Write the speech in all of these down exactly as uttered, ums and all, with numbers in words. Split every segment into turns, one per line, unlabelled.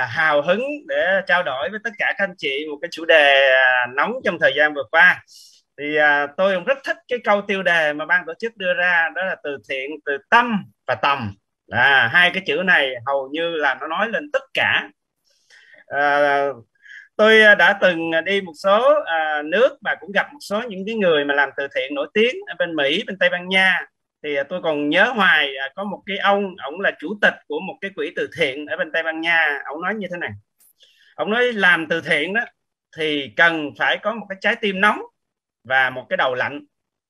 là hào hứng để trao đổi với tất cả các anh chị một cái chủ đề à, nóng trong thời gian vừa qua. Thì à, tôi cũng rất thích cái câu tiêu đề mà ban tổ chức đưa ra, đó là từ thiện, từ tâm và tầm. À, hai cái chữ này hầu như là nó nói lên tất cả. À, tôi đã từng đi một số à, nước và cũng gặp một số những cái người mà làm từ thiện nổi tiếng ở bên Mỹ, bên Tây Ban Nha. Thì tôi còn nhớ hoài, à, có một cái ông, ông là chủ tịch của một cái quỹ từ thiện ở bên Tây Ban Nha. Ông nói như thế này: ông nói làm từ thiện đó thì cần phải có một cái trái tim nóng và một cái đầu lạnh.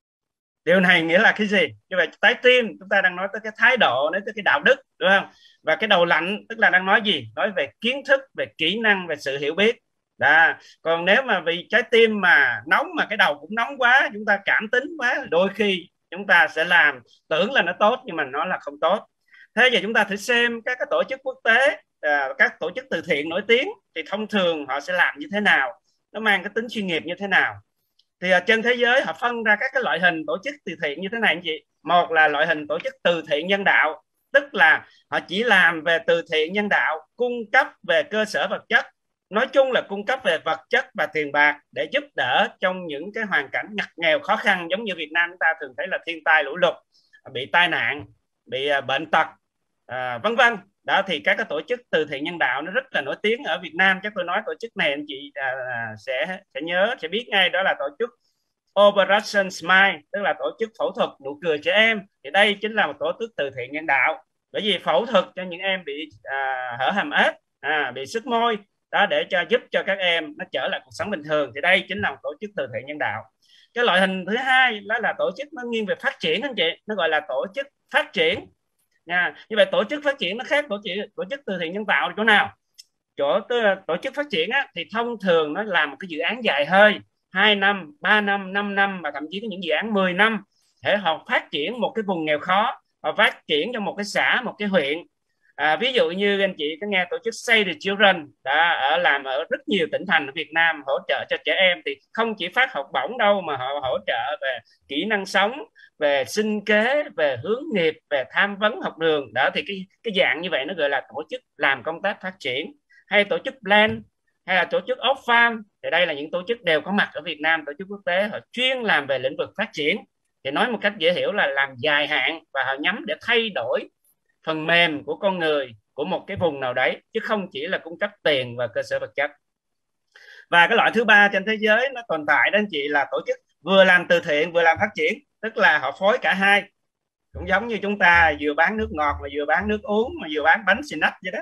Điều này nghĩa là cái gì? Như vậy trái tim chúng ta đang nói tới cái thái độ, nói tới cái đạo đức, đúng không? Và cái đầu lạnh tức là đang nói gì? Nói về kiến thức, về kỹ năng, về sự hiểu biết. Đó. Còn nếu mà vì trái tim mà nóng mà cái đầu cũng nóng quá, chúng ta cảm tính quá, đôi khi chúng ta sẽ làm tưởng là nó tốt nhưng mà nó là không tốt. Thế giờ chúng ta thử xem các cái tổ chức quốc tế, à, các tổ chức từ thiện nổi tiếng thì thông thường họ sẽ làm như thế nào, nó mang cái tính chuyên nghiệp như thế nào. Thì trên thế giới họ phân ra các cái loại hình tổ chức từ thiện như thế này anh chị. Một là loại hình tổ chức từ thiện nhân đạo, tức là họ chỉ làm về từ thiện nhân đạo, cung cấp về cơ sở vật chất, nói chung là cung cấp về vật chất và tiền bạc để giúp đỡ trong những cái hoàn cảnh ngặt nghèo khó khăn, giống như Việt Nam chúng ta thường thấy là thiên tai lũ lụt, bị tai nạn, bị bệnh tật, à, vân vân. Đó thì các cái tổ chức từ thiện nhân đạo nó rất là nổi tiếng ở Việt Nam. Chắc tôi nói tổ chức này anh chị à, sẽ sẽ nhớ, sẽ biết ngay, đó là tổ chức Operation Smile, tức là tổ chức phẫu thuật nụ cười trẻ em. Thì đây chính là một tổ chức từ thiện nhân đạo, bởi vì phẫu thuật cho những em bị à, hở hàm ếch, à, bị sứt môi đó, để cho giúp cho các em nó trở lại cuộc sống bình thường. Thì đây chính là một tổ chức từ thiện nhân đạo. Cái loại hình thứ hai đó là tổ chức nó nghiêng về phát triển anh chị, nó gọi là tổ chức phát triển nha. Như vậy tổ chức phát triển nó khác tổ chức tổ chức từ thiện nhân tạo chỗ nào? Chỗ tổ chức phát triển á, thì thông thường nó làm một cái dự án dài hơi, hai năm, ba năm, năm năm, và thậm chí có những dự án mười năm để họ phát triển một cái vùng nghèo khó, họ phát triển cho một cái xã, một cái huyện. À, ví dụ như anh chị có nghe tổ chức Save the Children đã ở làm ở rất nhiều tỉnh thành ở Việt Nam, hỗ trợ cho trẻ em. Thì không chỉ phát học bổng đâu, mà họ hỗ trợ về kỹ năng sống, về sinh kế, về hướng nghiệp, về tham vấn học đường. Đó thì cái cái dạng như vậy nó gọi là tổ chức làm công tác phát triển. Hay tổ chức Plan, hay là tổ chức Oxfam, thì đây là những tổ chức đều có mặt ở Việt Nam, tổ chức quốc tế, họ chuyên làm về lĩnh vực phát triển. Thì nói một cách dễ hiểu là làm dài hạn, và họ nhắm để thay đổi phần mềm của con người của một cái vùng nào đấy, chứ không chỉ là cung cấp tiền và cơ sở vật chất. Và cái loại thứ ba trên thế giới nó tồn tại đó anh chị, là tổ chức vừa làm từ thiện vừa làm phát triển, tức là họ phối cả hai. Cũng giống như chúng ta vừa bán nước ngọt mà vừa bán nước uống, mà vừa bán bánh snack vậy đó.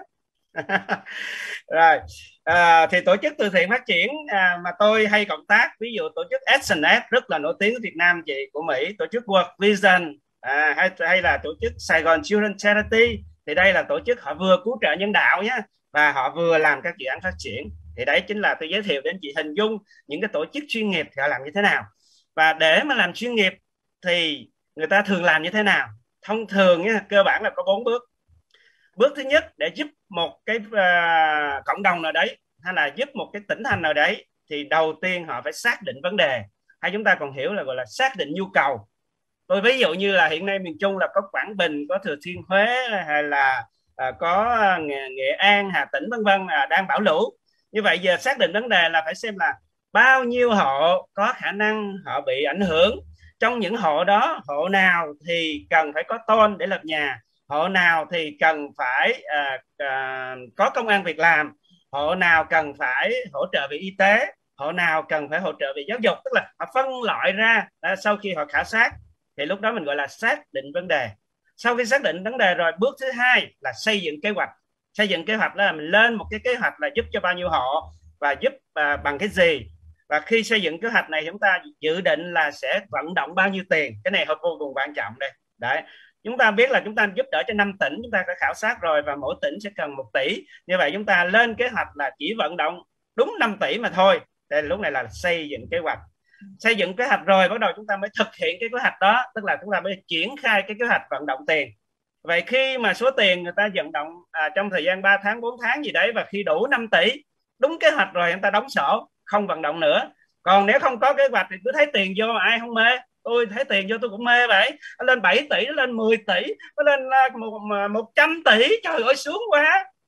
Rồi à, thì tổ chức từ thiện phát triển à, mà tôi hay cộng tác, ví dụ tổ chức ét en ét rất là nổi tiếng ở Việt Nam chị, của Mỹ, tổ chức World Vision, à, hay, hay là tổ chức Saigon Children Charity. Thì đây là tổ chức họ vừa cứu trợ nhân đạo nhé, và họ vừa làm các dự án phát triển. Thì đấy chính là tôi giới thiệu đến chị hình dung những cái tổ chức chuyên nghiệp thì họ làm như thế nào. Và để mà làm chuyên nghiệp thì người ta thường làm như thế nào? Thông thường nhé, cơ bản là có bốn bước. Bước thứ nhất, để giúp một cái uh, cộng đồng nào đấy, hay là giúp một cái tỉnh thành nào đấy, thì đầu tiên họ phải xác định vấn đề, hay chúng ta còn hiểu là gọi là xác định nhu cầu. Tôi ví dụ như là hiện nay miền Trung là có Quảng Bình, có Thừa Thiên Huế, hay là uh, có Nghệ, Nghệ An, Hà Tĩnh vân vân uh, đang bão lũ. Như vậy giờ xác định vấn đề là phải xem là bao nhiêu hộ có khả năng họ bị ảnh hưởng. Trong những hộ đó, hộ nào thì cần phải có tôn để lập nhà, hộ nào thì cần phải à, à, có công ăn việc làm, hộ nào cần phải hỗ trợ về y tế, hộ nào cần phải hỗ trợ về giáo dục. Tức là họ phân loại ra à, sau khi họ khảo sát, thì lúc đó mình gọi là xác định vấn đề. Sau khi xác định vấn đề rồi, bước thứ hai là xây dựng kế hoạch. Xây dựng kế hoạch là mình lên một cái kế hoạch là giúp cho bao nhiêu hộ và giúp à, bằng cái gì. Và khi xây dựng kế hoạch này, chúng ta dự định là sẽ vận động bao nhiêu tiền. Cái này vô cùng quan trọng đây. Đấy. Chúng ta biết là chúng ta giúp đỡ cho năm tỉnh, chúng ta đã khảo sát rồi, và mỗi tỉnh sẽ cần một tỷ. Như vậy chúng ta lên kế hoạch là chỉ vận động đúng năm tỷ mà thôi. Đây lúc này là xây dựng kế hoạch. Xây dựng kế hoạch rồi, bắt đầu chúng ta mới thực hiện cái kế hoạch đó, tức là chúng ta mới triển khai cái kế hoạch vận động tiền. Vậy khi mà số tiền người ta vận động à, trong thời gian ba tháng, bốn tháng gì đấy, và khi đủ năm tỷ, đúng kế hoạch rồi, người ta đóng sổ, không vận động nữa. Còn nếu không có kế hoạch thì cứ thấy tiền vô mà ai không mê. Tôi thấy tiền vô tôi cũng mê vậy. Nó lên bảy tỷ, nó lên mười tỷ, nó lên một trăm tỷ, trời ơi sướng quá.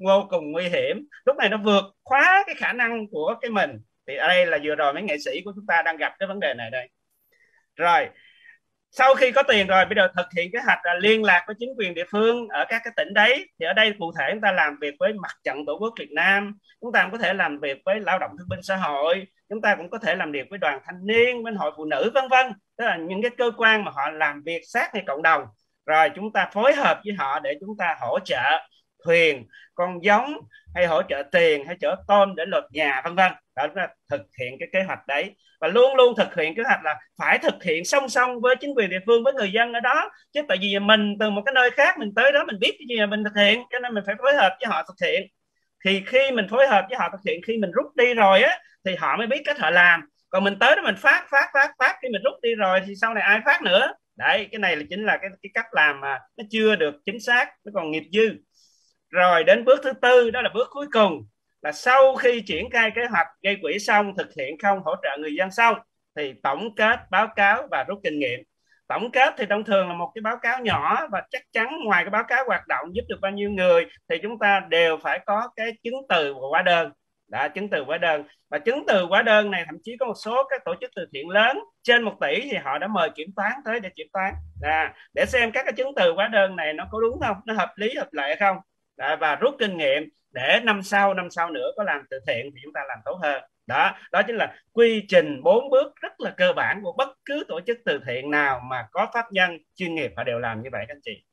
vô cùng nguy hiểm, lúc này nó vượt quá cái khả năng của cái mình. Thì ở đây là vừa rồi mấy nghệ sĩ của chúng ta đang gặp cái vấn đề này đây. Rồi sau khi có tiền rồi, bây giờ thực hiện kế hoạch là liên lạc với chính quyền địa phương ở các cái tỉnh đấy. Thì ở đây cụ thể chúng ta làm việc với Mặt trận Tổ quốc Việt Nam, chúng ta cũng có thể làm việc với Lao động Thương binh Xã hội, chúng ta cũng có thể làm việc với Đoàn Thanh niên, bên Hội Phụ nữ, vân vân. Tức là những cái cơ quan mà họ làm việc sát ngay cộng đồng, rồi chúng ta phối hợp với họ để chúng ta hỗ trợ thuyền, con giống, hay hỗ trợ tiền, hay chở tôm để lợp nhà, vân vân. Đó là thực hiện cái kế hoạch đấy, và luôn luôn thực hiện kế hoạch là phải thực hiện song song với chính quyền địa phương, với người dân ở đó. Chứ tại vì mình từ một cái nơi khác mình tới đó mình biết cái gì mà mình thực hiện, cho nên mình phải phối hợp với họ thực hiện. Thì khi mình phối hợp với họ thực hiện, khi mình rút đi rồi á thì họ mới biết cách họ làm. Còn mình tới đó mình phát phát phát phát khi mình rút đi rồi thì sau này ai phát nữa. Đấy, cái này là chính là cái, cái cách làm mà nó chưa được chính xác, nó còn nghiệp dư. Rồi đến bước thứ tư, đó là bước cuối cùng, là sau khi triển khai kế hoạch gây quỹ xong, thực hiện không, hỗ trợ người dân xong, thì tổng kết, báo cáo và rút kinh nghiệm. Tổng kết thì thông thường là một cái báo cáo nhỏ, và chắc chắn ngoài cái báo cáo hoạt động giúp được bao nhiêu người thì chúng ta đều phải có cái chứng từ và hóa đơn. Đã chứng từ hóa đơn, và chứng từ hóa đơn này thậm chí có một số các tổ chức từ thiện lớn trên một tỷ thì họ đã mời kiểm toán tới để kiểm toán, à, để xem các cái chứng từ hóa đơn này nó có đúng không, nó hợp lý hợp lệ không, à, và rút kinh nghiệm để năm sau năm sau nữa có làm từ thiện thì chúng ta làm tốt hơn. Đó, đó chính là quy trình bốn bước rất là cơ bản của bất cứ tổ chức từ thiện nào mà có pháp nhân chuyên nghiệp, họ đều làm như vậy các anh chị.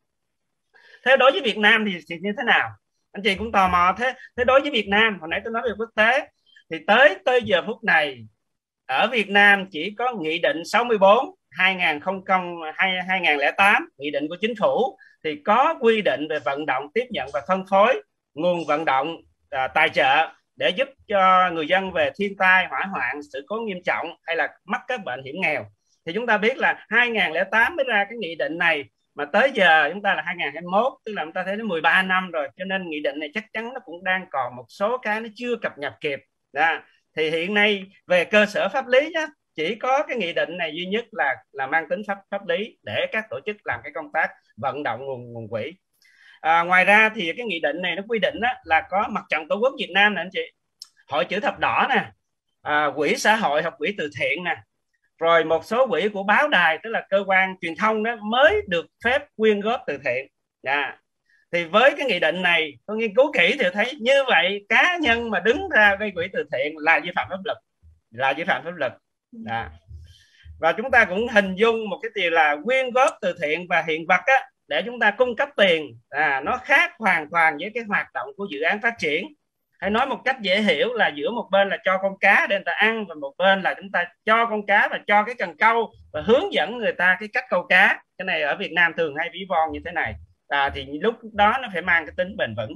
Thế đối với Việt Nam thì, thì như thế nào? Anh chị cũng tò mò. Thế thế đối với Việt Nam, hồi nãy tôi nói về quốc tế, thì tới tới giờ phút này ở Việt Nam chỉ có nghị định sáu mươi bốn hai nghìn không trăm lẻ tám, nghị định của chính phủ, thì có quy định về vận động, tiếp nhận và phân phối nguồn vận động à, tài trợ để giúp cho người dân về thiên tai, hỏa hoạn, sự cố nghiêm trọng hay là mắc các bệnh hiểm nghèo. Thì chúng ta biết là hai nghìn không trăm lẻ tám mới ra cái nghị định này, mà tới giờ chúng ta là hai nghìn không trăm hai mươi mốt, tức là chúng ta thấy nó mười ba năm rồi, cho nên nghị định này chắc chắn nó cũng đang còn một số cái nó chưa cập nhật kịp. Đó. Thì hiện nay về cơ sở pháp lý nhá, chỉ có cái nghị định này duy nhất là là mang tính pháp pháp lý để các tổ chức làm cái công tác vận động nguồn nguồn quỹ. À, ngoài ra thì cái nghị định này nó quy định đó, là có Mặt trận Tổ quốc Việt Nam nè anh chị, Hội Chữ Thập Đỏ nè, à, quỹ xã hội hoặc quỹ từ thiện nè, rồi một số quỹ của báo đài, tức là cơ quan truyền thông đó, mới được phép quyên góp từ thiện. À, thì với cái nghị định này tôi nghiên cứu kỹ thì thấy như vậy cá nhân mà đứng ra gây quỹ từ thiện là vi phạm pháp luật, là vi phạm pháp luật. À. Và chúng ta cũng hình dung một cái tiền là quyên góp từ thiện và hiện vật á, để chúng ta cung cấp tiền, à, nó khác hoàn toàn với cái hoạt động của dự án phát triển. Hay nói một cách dễ hiểu là giữa một bên là cho con cá để người ta ăn, và một bên là chúng ta cho con cá và cho cái cần câu và hướng dẫn người ta cái cách câu cá. Cái này ở Việt Nam thường hay ví von như thế này, à, thì lúc đó nó phải mang cái tính bền vững.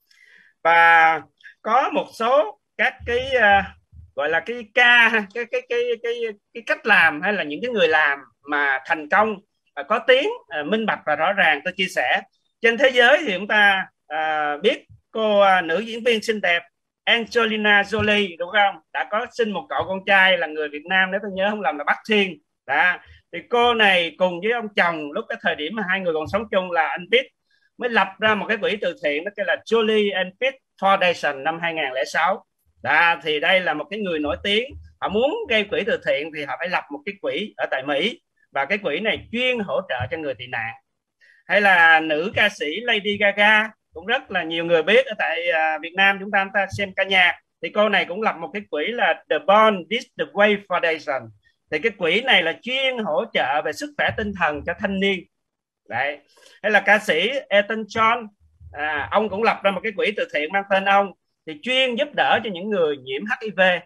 Và có một số các cái uh, gọi là cái ca cái cái cái cái cái, cái cách làm hay là những cái người làm mà thành công, uh, có tiếng, uh, minh bạch và rõ ràng. Tôi chia sẻ trên thế giới thì chúng ta uh, biết cô uh, nữ diễn viên xinh đẹp Angelina Jolie đúng không, đã có sinh một cậu con trai là người Việt Nam, nếu tôi nhớ không lầm là Bắc Thiên. Đó. Thì cô này cùng với ông chồng lúc cái thời điểm mà hai người còn sống chung là anh Pitt mới lập ra một cái quỹ từ thiện, đó là Jolie and Pitt Foundation năm hai nghìn không trăm lẻ sáu. Đó, thì đây là một cái người nổi tiếng, họ muốn gây quỹ từ thiện thì họ phải lập một cái quỹ ở tại Mỹ, và cái quỹ này chuyên hỗ trợ cho người tị nạn. Hay là nữ ca sĩ Lady Gaga cũng rất là nhiều người biết ở tại uh, Việt Nam, chúng ta, chúng ta xem ca nhạc, thì cô này cũng lập một cái quỹ là The Born This The Way Foundation. Thì cái quỹ này là chuyên hỗ trợ về sức khỏe tinh thần cho thanh niên. Đấy. Hay là ca sĩ Elton John, à, ông cũng lập ra một cái quỹ từ thiện mang tên ông, thì chuyên giúp đỡ cho những người nhiễm hát i vê.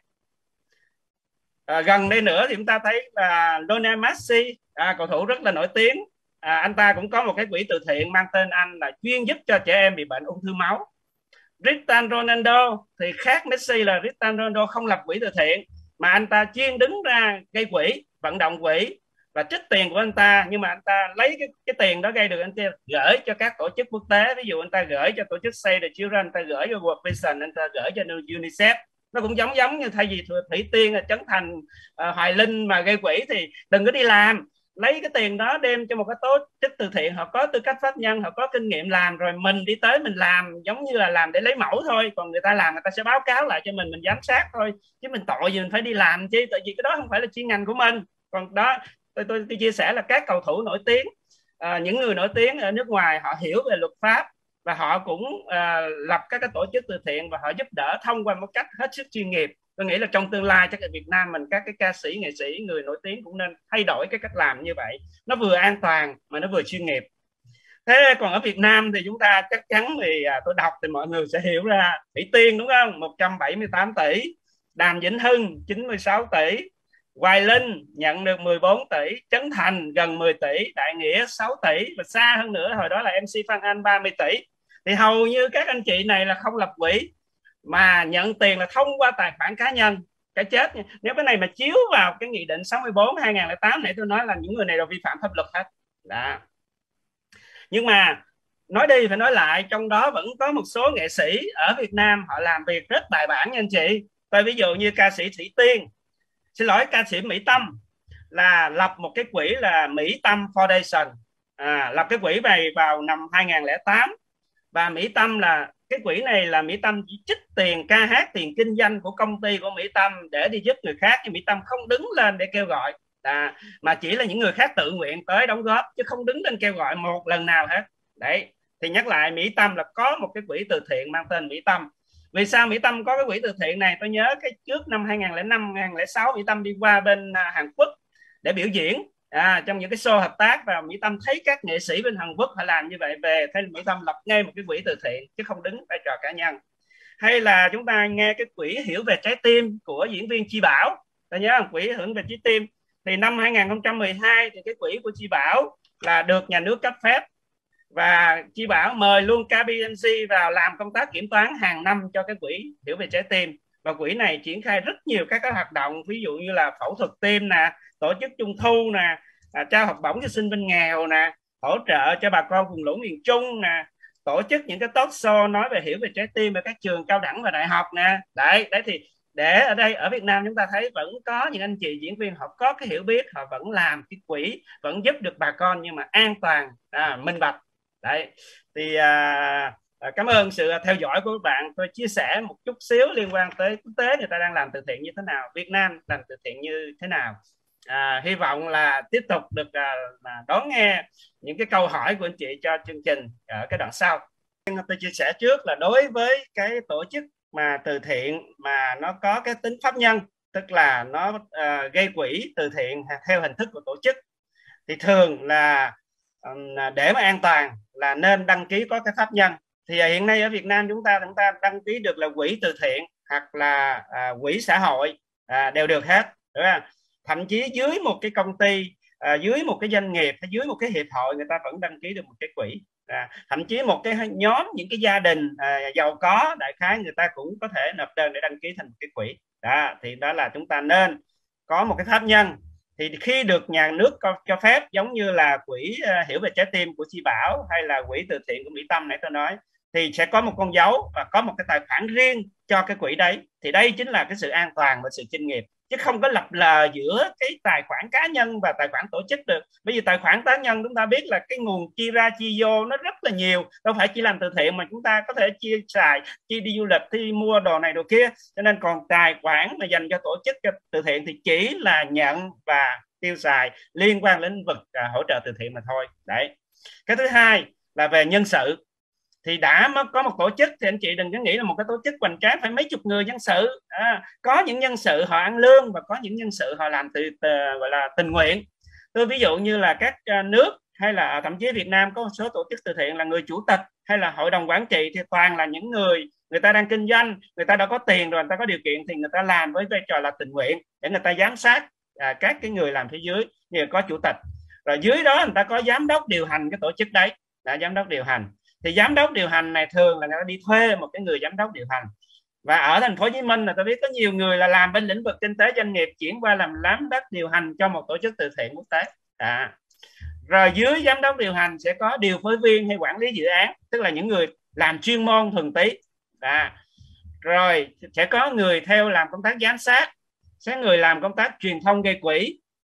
À, gần đây nữa thì chúng ta thấy là Lionel Messi, à, cầu thủ rất là nổi tiếng, à, anh ta cũng có một cái quỹ từ thiện mang tên anh, là chuyên giúp cho trẻ em bị bệnh ung thư máu. Cristiano Ronaldo thì khác Messi, là Cristiano Ronaldo không lập quỹ từ thiện, mà anh ta chuyên đứng ra gây quỹ, vận động quỹ và trích tiền của anh ta, nhưng mà anh ta lấy cái, cái tiền đó gây được, anh ta gửi cho các tổ chức quốc tế. Ví dụ anh ta gửi cho tổ chức Save the Children, anh ta gửi cho World Vision, anh ta gửi cho UNICEF. Nó cũng giống giống như thay vì Thủy Tiên, Trấn Thành, uh, Hoài Linh mà gây quỹ thì đừng có đi làm, lấy cái tiền đó đem cho một cái tổ chức từ thiện, họ có tư cách pháp nhân, họ có kinh nghiệm làm, rồi mình đi tới mình làm giống như là làm để lấy mẫu thôi, còn người ta làm người ta sẽ báo cáo lại cho mình mình giám sát thôi, chứ mình tội gì mình phải đi làm chứ, tại vì cái đó không phải là chuyên ngành của mình. Còn đó tôi tôi, tôi chia sẻ là các cầu thủ nổi tiếng, à, những người nổi tiếng ở nước ngoài họ hiểu về luật pháp và họ cũng à, lập các cái tổ chức từ thiện và họ giúp đỡ thông qua một cách hết sức chuyên nghiệp. Tôi nghĩ là trong tương lai chắc ở Việt Nam mình các cái ca sĩ, nghệ sĩ, người nổi tiếng cũng nên thay đổi cái cách làm như vậy, nó vừa an toàn mà nó vừa chuyên nghiệp. Thế còn ở Việt Nam thì chúng ta chắc chắn thì à, tôi đọc thì mọi người sẽ hiểu ra Thủy Tiên đúng không, một trăm bảy mươi tám tỷ, Đàm Vĩnh Hưng chín mươi sáu tỷ, Hoài Linh nhận được mười bốn tỷ, Trấn Thành gần mười tỷ, Đại Nghĩa sáu tỷ, và xa hơn nữa hồi đó là em xê Phan Anh ba mươi tỷ. Thì hầu như các anh chị này là không lập quỹ mà nhận tiền là thông qua tài khoản cá nhân. Cái chết nha. Nếu cái này mà chiếu vào cái nghị định sáu mươi bốn hai nghìn không trăm lẻ tám này, tôi nói là những người này đều vi phạm pháp luật hết đó. Nhưng mà nói đi phải nói lại, trong đó vẫn có một số nghệ sĩ ở Việt Nam họ làm việc rất bài bản nha anh chị. Tôi ví dụ như ca sĩ Thủy Tiên, xin lỗi ca sĩ Mỹ Tâm, là lập một cái quỹ là Mỹ Tâm Foundation, à, lập cái quỹ này vào năm hai nghìn không trăm lẻ tám. Và Mỹ Tâm là cái quỹ này là Mỹ Tâm chỉ trích tiền ca hát, tiền kinh doanh của công ty của Mỹ Tâm để đi giúp người khác, nhưng Mỹ Tâm không đứng lên để kêu gọi, à, mà chỉ là những người khác tự nguyện tới đóng góp chứ không đứng lên kêu gọi một lần nào hết. Đấy, thì nhắc lại Mỹ Tâm là có một cái quỹ từ thiện mang tên Mỹ Tâm. Vì sao Mỹ Tâm có cái quỹ từ thiện này? Tôi nhớ cái trước năm hai nghìn không trăm lẻ năm hai nghìn không trăm lẻ sáu Mỹ Tâm đi qua bên Hàn Quốc để biểu diễn, à, trong những cái show hợp tác, và Mỹ Tâm thấy các nghệ sĩ bên Hàn Quốc họ làm như vậy về, thế Mỹ Tâm lập ngay một cái quỹ từ thiện chứ không đứng vai trò cá nhân. Hay là chúng ta nghe cái quỹ Hiểu Về Trái Tim của diễn viên Chi Bảo, ta nhớ không? Quỹ Hiểu Về Trái Tim thì năm hai nghìn không trăm mười hai thì cái quỹ của Chi Bảo là được nhà nước cấp phép, và Chi Bảo mời luôn ca pê em xê vào làm công tác kiểm toán hàng năm cho cái quỹ Hiểu Về Trái Tim. Và quỹ này triển khai rất nhiều các cái hoạt động, ví dụ như là phẫu thuật tim nè, tổ chức trung thu nè, à, trao học bổng cho sinh viên nghèo nè, hỗ trợ cho bà con vùng lũ miền Trung nè, tổ chức những cái talk show nói về hiểu về trái tim ở các trường cao đẳng và đại học nè. Đấy, đấy thì để ở đây ở Việt Nam chúng ta thấy vẫn có những anh chị diễn viên họ có cái hiểu biết, họ vẫn làm cái quỹ, vẫn giúp được bà con nhưng mà an toàn, à, minh bạch. Đấy thì à, cảm ơn sự theo dõi của các bạn. Tôi chia sẻ một chút xíu liên quan tới quốc tế người ta đang làm từ thiện như thế nào, Việt Nam làm từ thiện như thế nào. À, hy vọng là tiếp tục được à, đón nghe những cái câu hỏi của anh chị cho chương trình ở cái đoạn sau. Tôi chia sẻ trước là đối với cái tổ chức mà từ thiện mà nó có cái tính pháp nhân, tức là nó uh, gây quỹ từ thiện theo hình thức của tổ chức, thì thường là um, để mà an toàn là nên đăng ký có cái pháp nhân. Thì hiện nay ở Việt Nam chúng ta chúng ta đăng ký được là quỹ từ thiện hoặc là uh, quỹ xã hội, uh, đều được hết, đúng không? Thậm chí dưới một cái công ty, à, dưới một cái doanh nghiệp hay dưới một cái hiệp hội, người ta vẫn đăng ký được một cái quỹ. À, thậm chí một cái nhóm những cái gia đình à, giàu có đại khái người ta cũng có thể nộp đơn để đăng ký thành một cái quỹ. Đó, thì đó là chúng ta nên có một cái pháp nhân. Thì khi được nhà nước cho, cho phép, giống như là quỹ uh, Hiểu Về Trái Tim của Chi Bảo hay là quỹ từ thiện của Mỹ Tâm nãy tôi nói, thì sẽ có một con dấu và có một cái tài khoản riêng cho cái quỹ đấy. Thì đây chính là cái sự an toàn và sự chuyên nghiệp, chứ không có lập lờ giữa cái tài khoản cá nhân và tài khoản tổ chức được. Bởi vì tài khoản cá nhân chúng ta biết là cái nguồn chi ra chi vô nó rất là nhiều, đâu phải chỉ làm từ thiện mà chúng ta có thể chia xài, chi đi du lịch, đi mua đồ này đồ kia. Cho nên còn tài khoản mà dành cho tổ chức cho từ thiện thì chỉ là nhận và tiêu xài liên quan đến lĩnh vực à, hỗ trợ từ thiện mà thôi. Đấy. Cái thứ hai là về nhân sự. Thì đã có một tổ chức thì anh chị đừng có nghĩ là một cái tổ chức hoành tráng phải mấy chục người nhân sự. À, có những nhân sự họ ăn lương và có những nhân sự họ làm từ, từ gọi là tình nguyện. Tôi ví dụ như là các nước hay là thậm chí Việt Nam có một số tổ chức từ thiện là người chủ tịch hay là hội đồng quản trị thì toàn là những người người ta đang kinh doanh, người ta đã có tiền rồi, người ta có điều kiện thì người ta làm với vai trò là tình nguyện để người ta giám sát à, các cái người làm phía dưới, như có chủ tịch, rồi dưới đó người ta có giám đốc điều hành cái tổ chức đấy, là giám đốc điều hành. Thì giám đốc điều hành này thường là người ta đi thuê một cái người giám đốc điều hành. Và ở thành phố Hồ Chí Minh là tôi biết có nhiều người là làm bên lĩnh vực kinh tế doanh nghiệp chuyển qua làm giám đốc điều hành cho một tổ chức từ thiện quốc tế. À. Rồi dưới giám đốc điều hành sẽ có điều phối viên hay quản lý dự án, tức là những người làm chuyên môn thuần tí. À. Rồi sẽ có người theo làm công tác giám sát, sẽ người làm công tác truyền thông gây quỹ,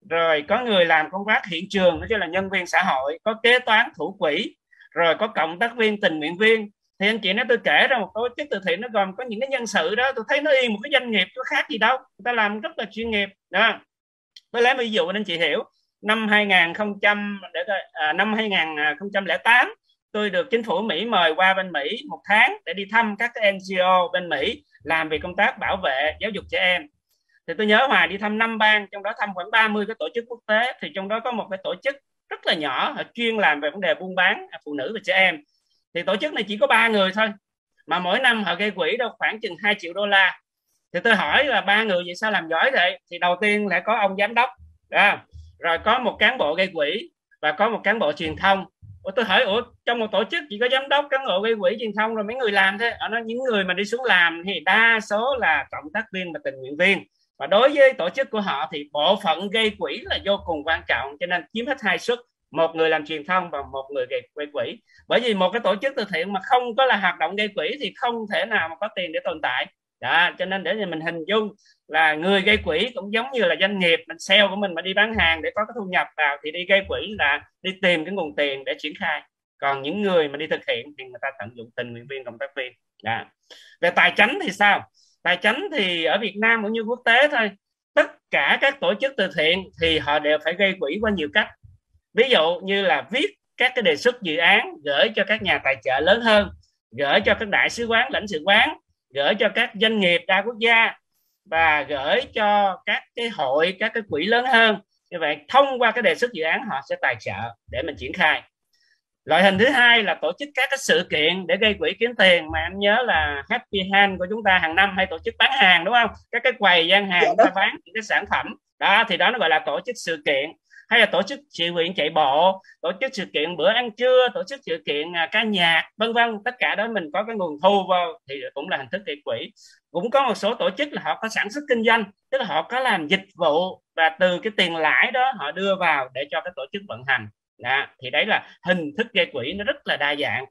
rồi có người làm công tác hiện trường, đó là nhân viên xã hội, có kế toán, thủ quỹ, rồi có cộng tác viên, tình nguyện viên. Thì anh chị nói tôi kể ra một tổ chức từ thiện nó gồm có những cái nhân sự đó, tôi thấy nó y một cái doanh nghiệp, có khác gì đâu, người ta làm rất là chuyên nghiệp đó. Tôi lấy ví dụ nên chị hiểu. Năm hai không để coi, à, năm hai không không tám tôi được chính phủ Mỹ mời qua bên Mỹ một tháng để đi thăm các cái en giê ô bên Mỹ làm về công tác bảo vệ giáo dục trẻ em. Thì tôi nhớ mà đi thăm năm bang, trong đó thăm khoảng ba mươi cái tổ chức quốc tế, thì trong đó có một cái tổ chức rất là nhỏ, họ chuyên làm về vấn đề buôn bán phụ nữ và trẻ em. Thì tổ chức này chỉ có ba người thôi, mà mỗi năm họ gây quỹ đâu khoảng chừng hai triệu đô la. Thì tôi hỏi là ba người vậy sao làm giỏi vậy? Thì đầu tiên lại có ông giám đốc đó, rồi có một cán bộ gây quỹ và có một cán bộ truyền thông. Ủa, tôi hỏi ủa trong một tổ chức chỉ có giám đốc, cán bộ gây quỹ, truyền thông, rồi mấy người làm thế? Ở nó những người mà đi xuống làm thì đa số là cộng tác viên và tình nguyện viên, và đối với tổ chức của họ thì bộ phận gây quỹ là vô cùng quan trọng, cho nên chiếm hết hai suất, một người làm truyền thông và một người gây, gây quỹ. Bởi vì một cái tổ chức từ thiện mà không có là hoạt động gây quỹ thì không thể nào mà có tiền để tồn tại đó. Cho nên để mình hình dung là người gây quỹ cũng giống như là doanh nghiệp, mình sale của mình mà đi bán hàng để có cái thu nhập vào, thì đi gây quỹ là đi tìm cái nguồn tiền để triển khai. Còn những người mà đi thực hiện thì người ta tận dụng tình nguyện viên, cộng tác viên đó. Về tài chánh thì sao? Tài chánh thì ở Việt Nam cũng như quốc tế thôi, tất cả các tổ chức từ thiện thì họ đều phải gây quỹ qua nhiều cách. Ví dụ như là viết các cái đề xuất dự án gửi cho các nhà tài trợ lớn hơn, gửi cho các đại sứ quán, lãnh sự quán, gửi cho các doanh nghiệp đa quốc gia, và gửi cho các cái hội, các cái quỹ lớn hơn. Như vậy thông qua cái đề xuất dự án họ sẽ tài trợ để mình triển khai. Loại hình thứ hai là tổ chức các cái sự kiện để gây quỹ kiếm tiền, mà anh nhớ là Happy Hand của chúng ta hàng năm hay tổ chức bán hàng đúng không? Các cái quầy gian hàng chúng ta bán những cái sản phẩm đó, thì đó nó gọi là tổ chức sự kiện. Hay là tổ chức sự kiện chạy bộ, tổ chức sự kiện bữa ăn trưa, tổ chức sự kiện ca nhạc, vân vân. Tất cả đó mình có cái nguồn thu vào thì cũng là hình thức gây quỹ. Cũng có một số tổ chức là họ có sản xuất kinh doanh, tức là họ có làm dịch vụ, và từ cái tiền lãi đó họ đưa vào để cho cái tổ chức vận hành đó. Thì đấy là hình thức gây quỹ, nó rất là đa dạng.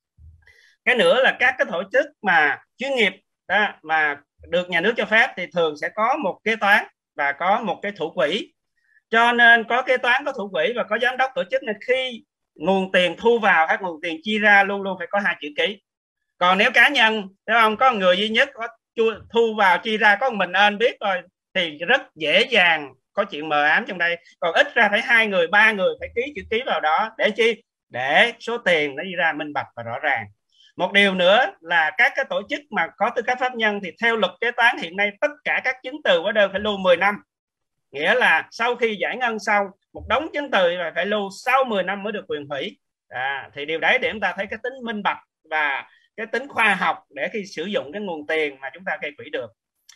Cái nữa là các cái tổ chức mà chuyên nghiệp đó, mà được nhà nước cho phép thì thường sẽ có một kế toán và có một cái thủ quỹ. Cho nên có kế toán, có thủ quỹ và có giám đốc tổ chức, nên khi nguồn tiền thu vào hay nguồn tiền chi ra luôn luôn phải có hai chữ ký. Còn nếu cá nhân, thấy không, có người duy nhất có thu vào chi ra có một mình anh biết rồi, thì rất dễ dàng có chuyện mờ ám trong đây. Còn ít ra phải hai người, ba người phải ký chữ ký vào đó. Để chi? Để số tiền nó đi ra minh bạch và rõ ràng. Một điều nữa là các cái tổ chức mà có tư cách pháp nhân thì theo luật kế toán hiện nay tất cả các chứng từ hóa đơn phải lưu mười năm. Nghĩa là sau khi giải ngân xong, một đống chứng từ phải lưu sau mười năm mới được quyền hủy. À, thì điều đấy để chúng ta thấy cái tính minh bạch và cái tính khoa học để khi sử dụng cái nguồn tiền mà chúng ta gây quỹ được.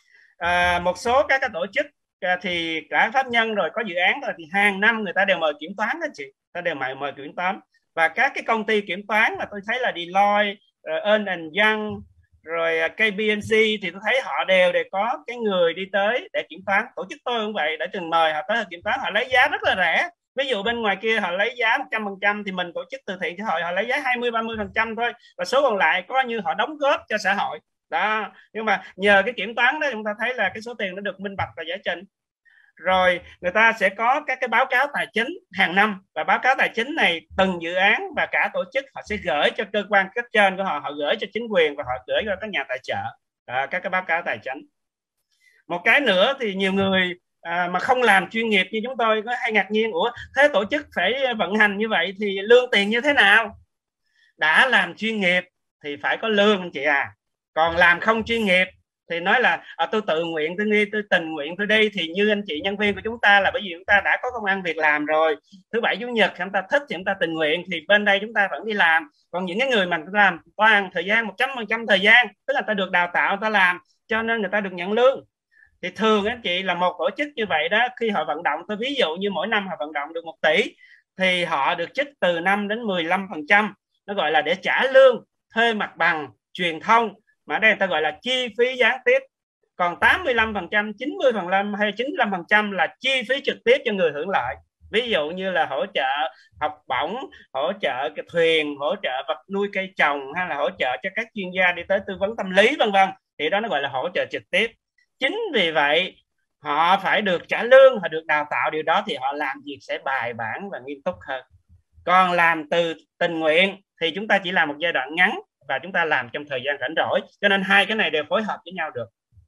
À, một số các cái tổ chức thì cả pháp nhân rồi có dự án rồi thì hàng năm người ta đều mời kiểm toán đó chị, ta đều mời mời kiểm toán. Và các cái công ty kiểm toán mà tôi thấy là Deloitte, rồi Ernst and Young, rồi ca pê em xê thì tôi thấy họ đều đều có cái người đi tới để kiểm toán. Tổ chức tôi cũng vậy, đã từng mời họ tới kiểm toán, họ lấy giá rất là rẻ. Ví dụ bên ngoài kia họ lấy giá một trăm phần trăm thì mình tổ chức từ thiện cho họ họ lấy giá hai mươi ba mươi phần trăm thôi, và số còn lại có như họ đóng góp cho xã hội đó. Nhưng mà nhờ cái kiểm toán đó chúng ta thấy là cái số tiền nó được minh bạch và giải trình. Rồi người ta sẽ có các cái báo cáo tài chính hàng năm, và báo cáo tài chính này từng dự án và cả tổ chức họ sẽ gửi cho cơ quan cấp trên của họ, họ gửi cho chính quyền và họ gửi cho các nhà tài trợ à, các cái báo cáo tài chính. Một cái nữa thì nhiều người à, mà không làm chuyên nghiệp như chúng tôi có hay ngạc nhiên, ủa thế tổ chức phải vận hành như vậy thì lương tiền như thế nào? Đã làm chuyên nghiệp thì phải có lương anh chị à. Còn làm không chuyên nghiệp thì nói là à, tôi tự nguyện tôi đi, tôi tình nguyện tôi đi, thì như anh chị nhân viên của chúng ta là bởi vì chúng ta đã có công ăn việc làm rồi, thứ bảy chủ nhật chúng ta thích thì chúng ta tình nguyện, thì bên đây chúng ta vẫn đi làm. Còn những cái người mà làm toàn thời gian một trăm phần trăm thời gian, tức là ta được đào tạo ta làm, cho nên người ta được nhận lương. Thì thường anh chị là một tổ chức như vậy đó, khi họ vận động, tôi ví dụ như mỗi năm họ vận động được một tỷ thì họ được trích từ năm đến mười lăm phần trăm, nó gọi là để trả lương, thuê mặt bằng, truyền thông, mà đây người ta gọi là chi phí gián tiếp. Còn tám mươi lăm phần trăm, chín mươi phần trăm hay chín mươi lăm phần trăm là chi phí trực tiếp cho người hưởng lợi. Ví dụ như là hỗ trợ học bổng, hỗ trợ cái thuyền, hỗ trợ vật nuôi cây trồng, hay là hỗ trợ cho các chuyên gia đi tới tư vấn tâm lý vân vân, thì đó nó gọi là hỗ trợ trực tiếp. Chính vì vậy họ phải được trả lương, họ được đào tạo điều đó thì họ làm việc sẽ bài bản và nghiêm túc hơn. Còn làm từ tình nguyện thì chúng ta chỉ làm một giai đoạn ngắn và chúng ta làm trong thời gian rảnh rỗi, cho nên hai cái này đều phối hợp với nhau được.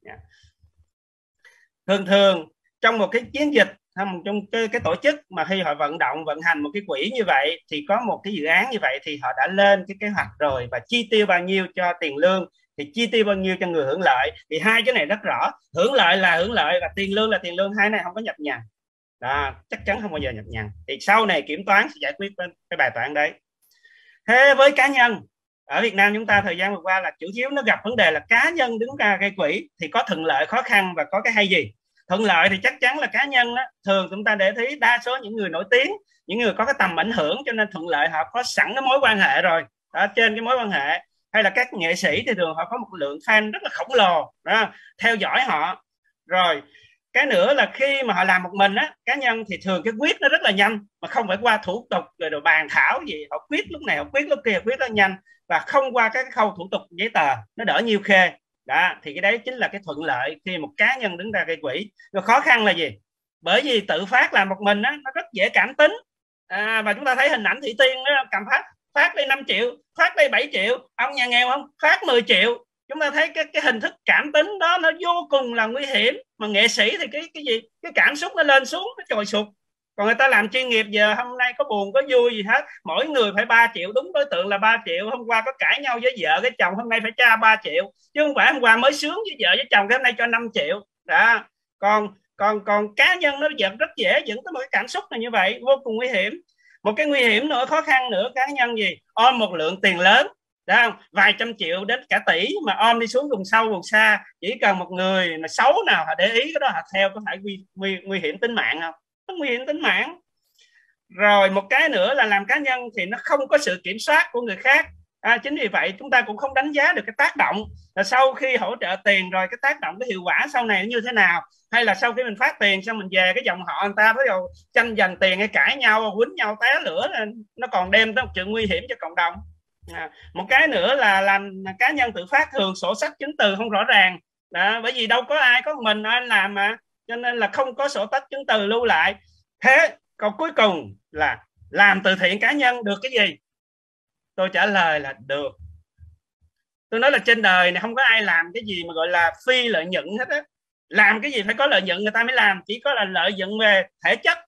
Thường thường trong một cái chiến dịch, trong cái, cái tổ chức mà khi họ vận động vận hành một cái quỹ như vậy thì có một cái dự án như vậy thì họ đã lên cái kế hoạch rồi và chi tiêu bao nhiêu cho tiền lương thì chi tiêu bao nhiêu cho người hưởng lợi, thì hai cái này rất rõ. Hưởng lợi là hưởng lợi và tiền lương là tiền lương, hai này không có nhập nhằng. Đó, chắc chắn không bao giờ nhập nhằng. Thì sau này kiểm toán sẽ giải quyết cái bài toán đấy. Thế với cá nhân ở Việt Nam chúng ta thời gian vừa qua là chủ yếu nó gặp vấn đề là cá nhân đứng ra gây quỹ thì có thuận lợi, khó khăn và có cái hay gì. Thuận lợi thì chắc chắn là cá nhân đó, thường chúng ta để thấy đa số những người nổi tiếng, những người có cái tầm ảnh hưởng, cho nên thuận lợi họ có sẵn cái mối quan hệ rồi. Đó, trên cái mối quan hệ, hay là các nghệ sĩ thì thường họ có một lượng fan rất là khổng lồ đó, theo dõi họ. Rồi cái nữa là khi mà họ làm một mình á, cá nhân thì thường cái quyết nó rất là nhanh mà không phải qua thủ tục rồi, rồi bàn thảo gì, họ quyết lúc này họ quyết lúc kia, quyết rất nhanh và không qua các khâu thủ tục giấy tờ, nó đỡ nhiều khê. Đó, thì cái đấy chính là cái thuận lợi khi một cá nhân đứng ra gây quỹ. Rồi khó khăn là gì? Bởi vì tự phát làm một mình á, nó rất dễ cảm tính. À, và chúng ta thấy hình ảnh Thủy Tiên đó, cầm phát phát đây năm triệu, phát đây bảy triệu, ông nhà nghèo không phát mười triệu. Chúng ta thấy cái cái hình thức cảm tính đó nó vô cùng là nguy hiểm. Mà nghệ sĩ thì cái cái gì, cái cảm xúc nó lên xuống, nó trồi sụt. Còn người ta làm chuyên nghiệp, giờ hôm nay có buồn có vui gì hết, mỗi người phải ba triệu, đúng đối tượng là ba triệu. Hôm qua có cãi nhau với vợ cái chồng, hôm nay phải trả ba triệu, chứ không phải hôm qua mới sướng với vợ với chồng cái hôm nay cho năm triệu. Đó. Còn còn còn cá nhân nó giật rất dễ dẫn tới một cái cảm xúc này, như vậy vô cùng nguy hiểm. Một cái nguy hiểm nữa, khó khăn nữa, cá nhân gì ôm một lượng tiền lớn, đó không? Vài trăm triệu đến cả tỷ mà ôm đi xuống vùng sâu vùng xa, chỉ cần một người mà xấu nào họ để ý cái đó họ theo, có phải nguy, nguy, nguy hiểm tính mạng không? Nó nguy hiểm tính mạng. Rồi một cái nữa là làm cá nhân thì nó không có sự kiểm soát của người khác. À, chính vì vậy chúng ta cũng không đánh giá được cái tác động là sau khi hỗ trợ tiền rồi cái tác động, cái hiệu quả sau này như thế nào. Hay là sau khi mình phát tiền xong mình về cái dòng họ người ta bắt đầu tranh giành tiền hay cãi nhau, quýnh nhau té lửa, nó còn đem tới một chuyện nguy hiểm cho cộng đồng. À, một cái nữa là làm cá nhân tự phát thường sổ sách chứng từ không rõ ràng. Đó, bởi vì đâu có ai, có mình anh làm mà, cho nên là không có sổ sách chứng từ lưu lại. Thế còn cuối cùng là làm từ thiện cá nhân được cái gì? Tôi trả lời là được. Tôi nói là trên đời này không có ai làm cái gì mà gọi là phi lợi nhuận hết á. Làm cái gì phải có lợi nhuận người ta mới làm, chỉ có là lợi nhuận về thể chất,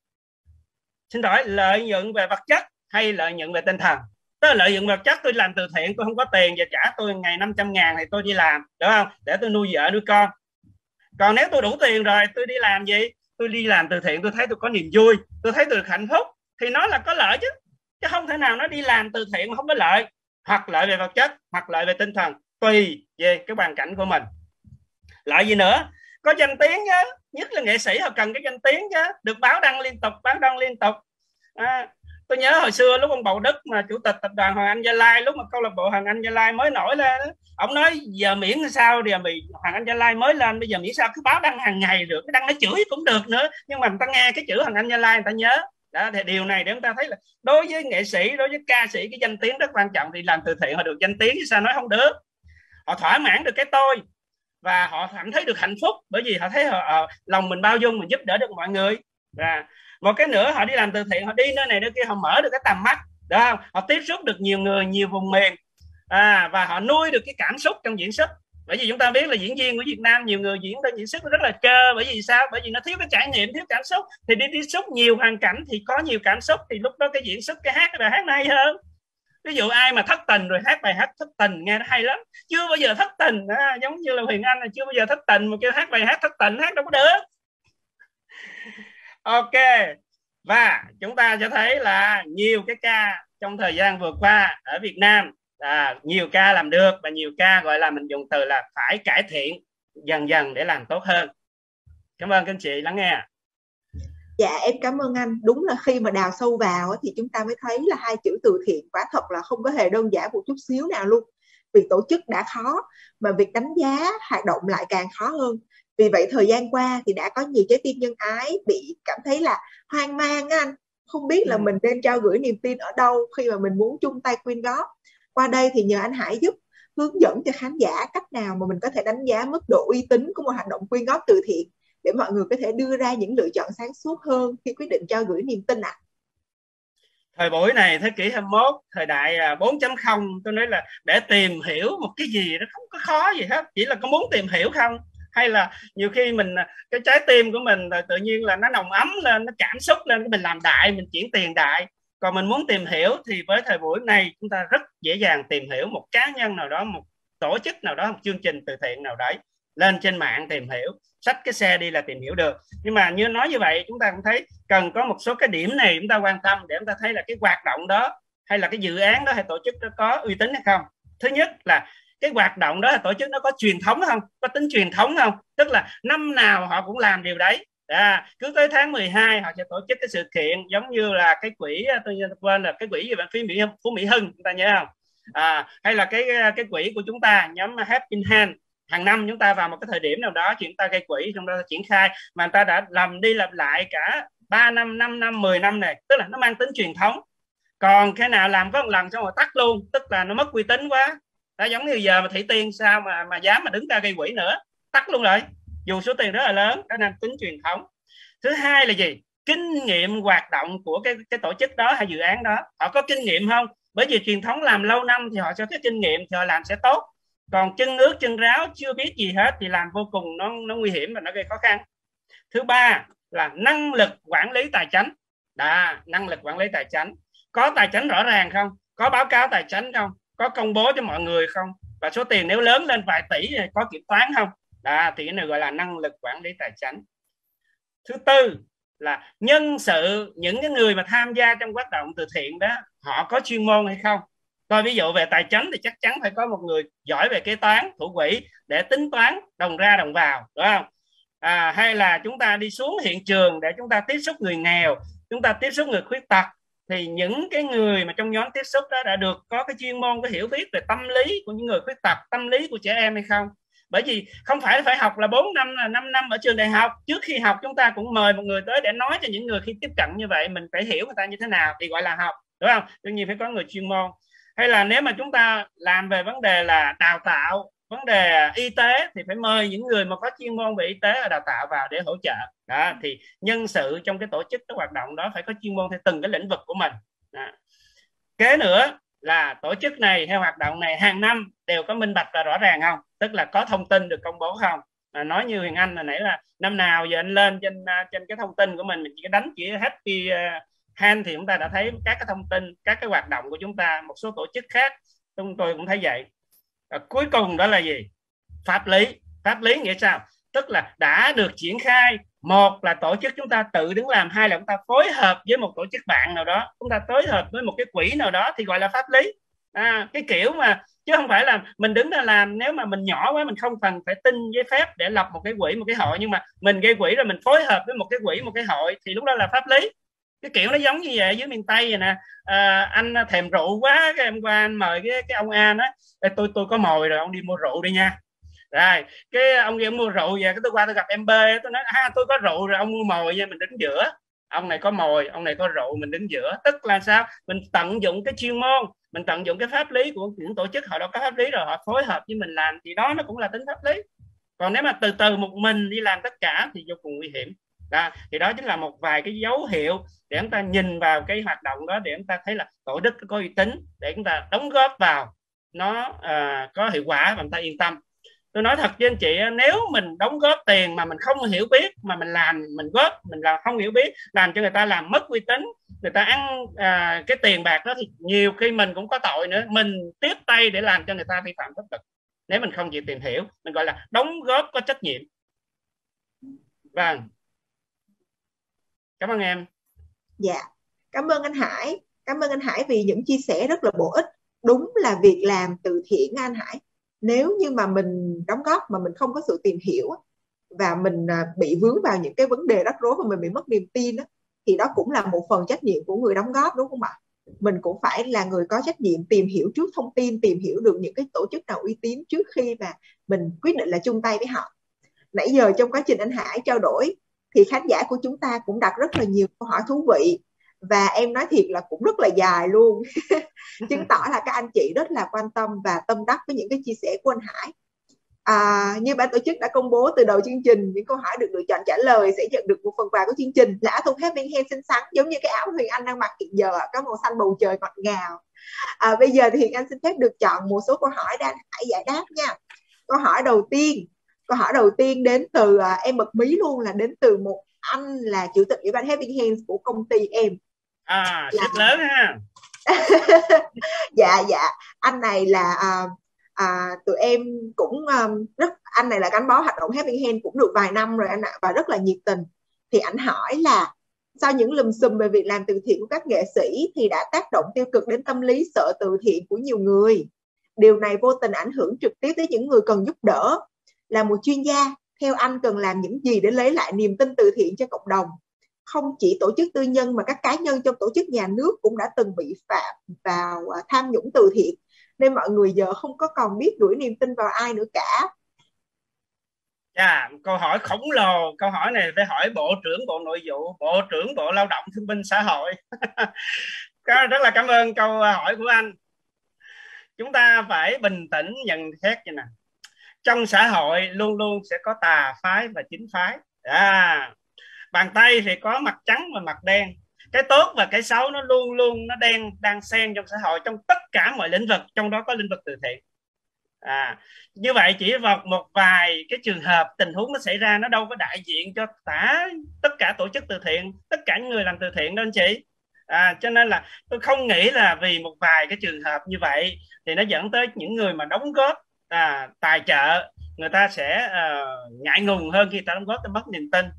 xin lỗi, lợi nhuận về vật chất hay lợi nhuận về tinh thần. Tức là lợi nhuận vật chất, tôi làm từ thiện tôi không có tiền và trả tôi ngày năm trăm ngàn thì tôi đi làm, đúng không? Để tôi nuôi vợ nuôi con. Còn nếu tôi đủ tiền rồi tôi đi làm gì? Tôi đi làm từ thiện tôi thấy tôi có niềm vui, tôi thấy tôi được hạnh phúc thì nó là có lợi chứ. Chứ không thể nào nó đi làm từ thiện mà không có lợi, hoặc lợi về vật chất hoặc lợi về tinh thần, tùy về cái hoàn cảnh của mình. Lợi gì nữa? Có danh tiếng chứ, nhất là nghệ sĩ họ cần cái danh tiếng chứ, được báo đăng liên tục, báo đăng liên tục. À, tôi nhớ hồi xưa lúc ông Bầu Đức mà chủ tịch tập đoàn Hoàng Anh Gia Lai, lúc mà câu lạc bộ Hoàng Anh Gia Lai mới nổi lên, ông nói giờ miễn sao thì Hoàng Anh Gia Lai mới lên, bây giờ miễn sao cứ báo đăng hàng ngày được, cái đăng nó chửi cũng được nữa, nhưng mà người ta nghe cái chữ Hoàng Anh Gia Lai người ta nhớ. Đó, thì điều này để chúng ta thấy là đối với nghệ sĩ, đối với ca sĩ, cái danh tiếng rất quan trọng. Thì làm từ thiện họ được danh tiếng chứ sao nói không được. Họ thỏa mãn được cái tôi và họ cảm thấy được hạnh phúc, bởi vì họ thấy họ, uh, lòng mình bao dung, mình giúp đỡ được mọi người. Và một cái nữa, họ đi làm từ thiện, họ đi nơi này nơi kia, họ mở được cái tầm mắt, đúng không? Họ tiếp xúc được nhiều người, nhiều vùng miền, à, và họ nuôi được cái cảm xúc trong diễn xuất. Bởi vì chúng ta biết là diễn viên của Việt Nam nhiều người diễn ra diễn xuất rất là trơ, bởi vì sao? Bởi vì nó thiếu cái trải nghiệm, thiếu cảm xúc. Thì đi tiếp xúc nhiều hoàn cảnh thì có nhiều cảm xúc, thì lúc đó cái diễn xuất, cái hát cái bài hát nó hay hơn. Ví dụ ai mà thất tình rồi hát bài hát thất tình nghe nó hay lắm, chưa bao giờ thất tình, à, giống như là Huyền Anh là chưa bao giờ thất tình mà kêu hát bài hát thất tình, hát đâu có được. Ok, và chúng ta sẽ thấy là nhiều cái ca trong thời gian vừa qua ở Việt Nam, à, nhiều ca làm được và nhiều ca gọi là mình dùng từ là phải cải thiện dần dần để làm tốt hơn. Cảm ơn các anh chị lắng nghe.
Dạ em cảm ơn anh. Đúng là khi mà đào sâu vào thì chúng ta mới thấy là hai chữ từ thiện quả thật là không có hề đơn giản một chút xíu nào luôn. Việc tổ chức đã khó mà việc đánh giá hoạt động lại càng khó hơn. Vì vậy thời gian qua thì đã có nhiều trái tim nhân ái bị cảm thấy là hoang mang á anh, không biết là ừ. mình nên trao gửi niềm tin ở đâu khi mà mình muốn chung tay quyên góp. Qua đây thì nhờ anh Hải giúp hướng dẫn cho khán giả cách nào mà mình có thể đánh giá mức độ uy tín của một hoạt động quyên góp từ thiện để mọi người có thể đưa ra những lựa chọn sáng suốt hơn khi quyết định cho gửi niềm tin ạ? À?
Thời buổi này thế kỷ hai mươi mốt, thời đại bốn chấm không, tôi nói là để tìm hiểu một cái gì nó không có khó gì hết, chỉ là có muốn tìm hiểu không. Hay là nhiều khi mình cái trái tim của mình tự nhiên là nó nồng ấm lên, nó cảm xúc lên, mình làm đại, mình chuyển tiền đại. Còn mình muốn tìm hiểu thì với thời buổi này chúng ta rất dễ dàng tìm hiểu một cá nhân nào đó, một tổ chức nào đó, một chương trình từ thiện nào đấy, lên trên mạng tìm hiểu, xách cái xe đi là tìm hiểu được. Nhưng mà như nói như vậy, chúng ta cũng thấy cần có một số cái điểm này chúng ta quan tâm để chúng ta thấy là cái hoạt động đó hay là cái dự án đó hay tổ chức đó có uy tín hay không. Thứ nhất là cái hoạt động đó hay tổ chức nó có truyền thống không, có tính truyền thống không, tức là năm nào họ cũng làm điều đấy. À, cứ tới tháng mười hai họ sẽ tổ chức cái sự kiện giống như là cái quỹ, tôi quên là cái quỹ gì bạn, Phú Mỹ Phú Mỹ Hưng, chúng ta nhớ không? À, hay là cái cái quỹ của chúng ta, nhóm Helping Hand, hàng năm chúng ta vào một cái thời điểm nào đó chúng ta gây quỹ, trong đó triển khai, mà người ta đã làm đi làm lại cả ba năm, năm năm, mười năm này, tức là nó mang tính truyền thống. Còn cái nào làm có một lần xong rồi tắt luôn, tức là nó mất uy tín quá. Đó, giống như giờ mà Thủy Tiên sao mà mà dám mà đứng ra gây quỹ nữa, tắt luôn rồi, dù số tiền rất là lớn. Đó là tính truyền thống. Thứ hai là gì? Kinh nghiệm hoạt động của cái cái tổ chức đó hay dự án đó, họ có kinh nghiệm không? Bởi vì truyền thống làm lâu năm thì họ sẽ có kinh nghiệm thì họ làm sẽ tốt. Còn chân nước chân ráo chưa biết gì hết thì làm vô cùng nó nó nguy hiểm và nó gây khó khăn. Thứ ba là năng lực quản lý tài chính. Đó, năng lực quản lý tài chính, có tài chính rõ ràng không, có báo cáo tài chính không, có công bố cho mọi người không, và số tiền nếu lớn lên vài tỷ thì có kiểm toán không. Đó, thì cái này gọi là năng lực quản lý tài chính. Thứ tư là nhân sự, những cái người mà tham gia trong hoạt động từ thiện đó họ có chuyên môn hay không. Coi ví dụ về tài chính thì chắc chắn phải có một người giỏi về kế toán, thủ quỹ để tính toán đồng ra đồng vào, đúng không? À, hay là chúng ta đi xuống hiện trường để chúng ta tiếp xúc người nghèo, chúng ta tiếp xúc người khuyết tật, thì những cái người mà trong nhóm tiếp xúc đó đã được có cái chuyên môn, cái hiểu biết về tâm lý của những người khuyết tật, tâm lý của trẻ em hay không. Bởi vì không phải phải học là bốn năm, là năm năm ở trường đại học. Trước khi học chúng ta cũng mời một người tới để nói cho những người khi tiếp cận như vậy mình phải hiểu người ta như thế nào thì gọi là học, đúng không? Đương nhiên phải có người chuyên môn. Hay là nếu mà chúng ta làm về vấn đề là đào tạo, vấn đề y tế thì phải mời những người mà có chuyên môn về y tế và đào tạo vào để hỗ trợ. Đó, thì nhân sự trong cái tổ chức, cái hoạt động đó phải có chuyên môn theo từng cái lĩnh vực của mình. Đó. Kế nữa là tổ chức này hay hoạt động này hàng năm đều có minh bạch và rõ ràng không, tức là có thông tin được công bố không. À, nói như Huyền Anh là nãy là năm nào giờ anh lên trên trên cái thông tin của mình mình chỉ đánh chỉ Happy Hand thì chúng ta đã thấy các cái thông tin, các cái hoạt động của chúng ta. Một số tổ chức khác chúng tôi cũng thấy vậy. À, cuối cùng đó là gì? Pháp lý. Pháp lý nghĩa sao? Tức là đã được triển khai, một là tổ chức chúng ta tự đứng làm, hai là chúng ta phối hợp với một tổ chức bạn nào đó, chúng ta phối hợp với một cái quỹ nào đó thì gọi là pháp lý. À, cái kiểu mà chứ không phải là mình đứng ra làm, nếu mà mình nhỏ quá mình không cần phải xin giấy phép để lập một cái quỹ, một cái hội, nhưng mà mình gây quỹ rồi mình phối hợp với một cái quỹ, một cái hội thì lúc đó là pháp lý. Cái kiểu nó giống như vậy ở dưới miền Tây vậy nè. À, anh thèm rượu quá, cái em qua anh mời cái cái ông An á, tôi tôi có mồi rồi, ông đi mua rượu đi nha. Rồi cái ông kia mua rượu về, cái tôi qua tôi gặp em B, tôi nói à, tôi có rượu rồi, ông mua mồi nha, mình đứng giữa. Ông này có mồi, ông này có rượu, mình đứng giữa. Tức là sao? Mình tận dụng cái chuyên môn, mình tận dụng cái pháp lý của những tổ chức họ đã có pháp lý rồi, họ phối hợp với mình làm thì đó nó cũng là tính pháp lý. Còn nếu mà từ từ một mình đi làm tất cả thì vô cùng nguy hiểm. Đó, thì đó chính là một vài cái dấu hiệu để chúng ta nhìn vào cái hoạt động đó, để chúng ta thấy là tổ chức có uy tín, để chúng ta đóng góp vào nó à, có hiệu quả và chúng ta yên tâm. Tôi nói thật với anh chị, nếu mình đóng góp tiền mà mình không hiểu biết, mà mình làm mình góp mình là không hiểu biết, làm cho người ta làm mất uy tín, người ta ăn à, cái tiền bạc đó, thì nhiều khi mình cũng có tội nữa, mình tiếp tay để làm cho người ta vi phạm pháp luật nếu mình không chịu tìm hiểu. Mình gọi là đóng góp có trách nhiệm. Vâng, cảm ơn em.
Dạ, cảm ơn anh Hải. Cảm ơn anh Hải vì những chia sẻ rất là bổ ích. Đúng là việc làm từ thiện anh Hải, nếu như mà mình đóng góp mà mình không có sự tìm hiểu và mình bị vướng vào những cái vấn đề rắc rối và mình bị mất niềm tin đó, thì đó cũng là một phần trách nhiệm của người đóng góp, đúng không ạ? Mình cũng phải là người có trách nhiệm tìm hiểu trước thông tin, tìm hiểu được những cái tổ chức nào uy tín trước khi mà mình quyết định là chung tay với họ. Nãy giờ trong quá trình anh Hải trao đổi thì khán giả của chúng ta cũng đặt rất là nhiều câu hỏi thú vị, và em nói thiệt là cũng rất là dài luôn. Chứng tỏ là các anh chị rất là quan tâm và tâm đắc với những cái chia sẻ của anh Hải. À, như ban tổ chức đã công bố từ đầu chương trình, những câu hỏi được lựa chọn trả lời sẽ nhận được một phần quà của chương trình là áo thun Helping Hand xinh xắn, giống như cái áo Huyền Anh đang mặc hiện giờ, có màu xanh bầu trời ngọt ngào. À, bây giờ thì Huyền Anh xin phép được chọn một số câu hỏi đang hãy giải đáp nha. Câu hỏi đầu tiên, câu hỏi đầu tiên đến từ à, em bật mí luôn, là đến từ một anh là chủ tịch ủy ban Helping Hands của công ty em.
À, là... lớn ha.
Dạ dạ, anh này là à, à, tụi em cũng um, rất, anh này là gắn bó hoạt động Helping Hand cũng được vài năm rồi anh ạ, và rất là nhiệt tình. Thì anh hỏi là sau những lùm xùm về việc làm từ thiện của các nghệ sĩ thì đã tác động tiêu cực đến tâm lý sợ từ thiện của nhiều người. Điều này vô tình ảnh hưởng trực tiếp tới những người cần giúp đỡ. Là một chuyên gia, theo anh cần làm những gì để lấy lại niềm tin từ thiện cho cộng đồng? Không chỉ tổ chức tư nhân mà các cá nhân trong tổ chức nhà nước cũng đã từng bị phạm vào tham nhũng từ thiện, nên mọi người giờ không có còn biết gửi niềm tin vào ai nữa cả.
À, câu hỏi khổng lồ. Câu hỏi này phải hỏi Bộ trưởng Bộ Nội vụ, Bộ trưởng Bộ Lao động Thương binh Xã hội. Rất là cảm ơn câu hỏi của anh. Chúng ta phải bình tĩnh nhận xét như nè. Trong xã hội luôn luôn sẽ có tà phái và chính phái. À, bàn tay thì có mặt trắng và mặt đen. Cái tốt và cái xấu nó luôn luôn nó đen đang xen trong xã hội, trong tất cả mọi lĩnh vực, trong đó có lĩnh vực từ thiện. À, như vậy chỉ vào một vài cái trường hợp tình huống nó xảy ra, nó đâu có đại diện cho cả tất cả tổ chức từ thiện, tất cả những người làm từ thiện đâu anh chị. À, cho nên là tôi không nghĩ là vì một vài cái trường hợp như vậy thì nó dẫn tới những người mà đóng góp à, tài trợ, người ta sẽ uh, ngại ngùng hơn khi ta đóng góp, ta mất niềm tin.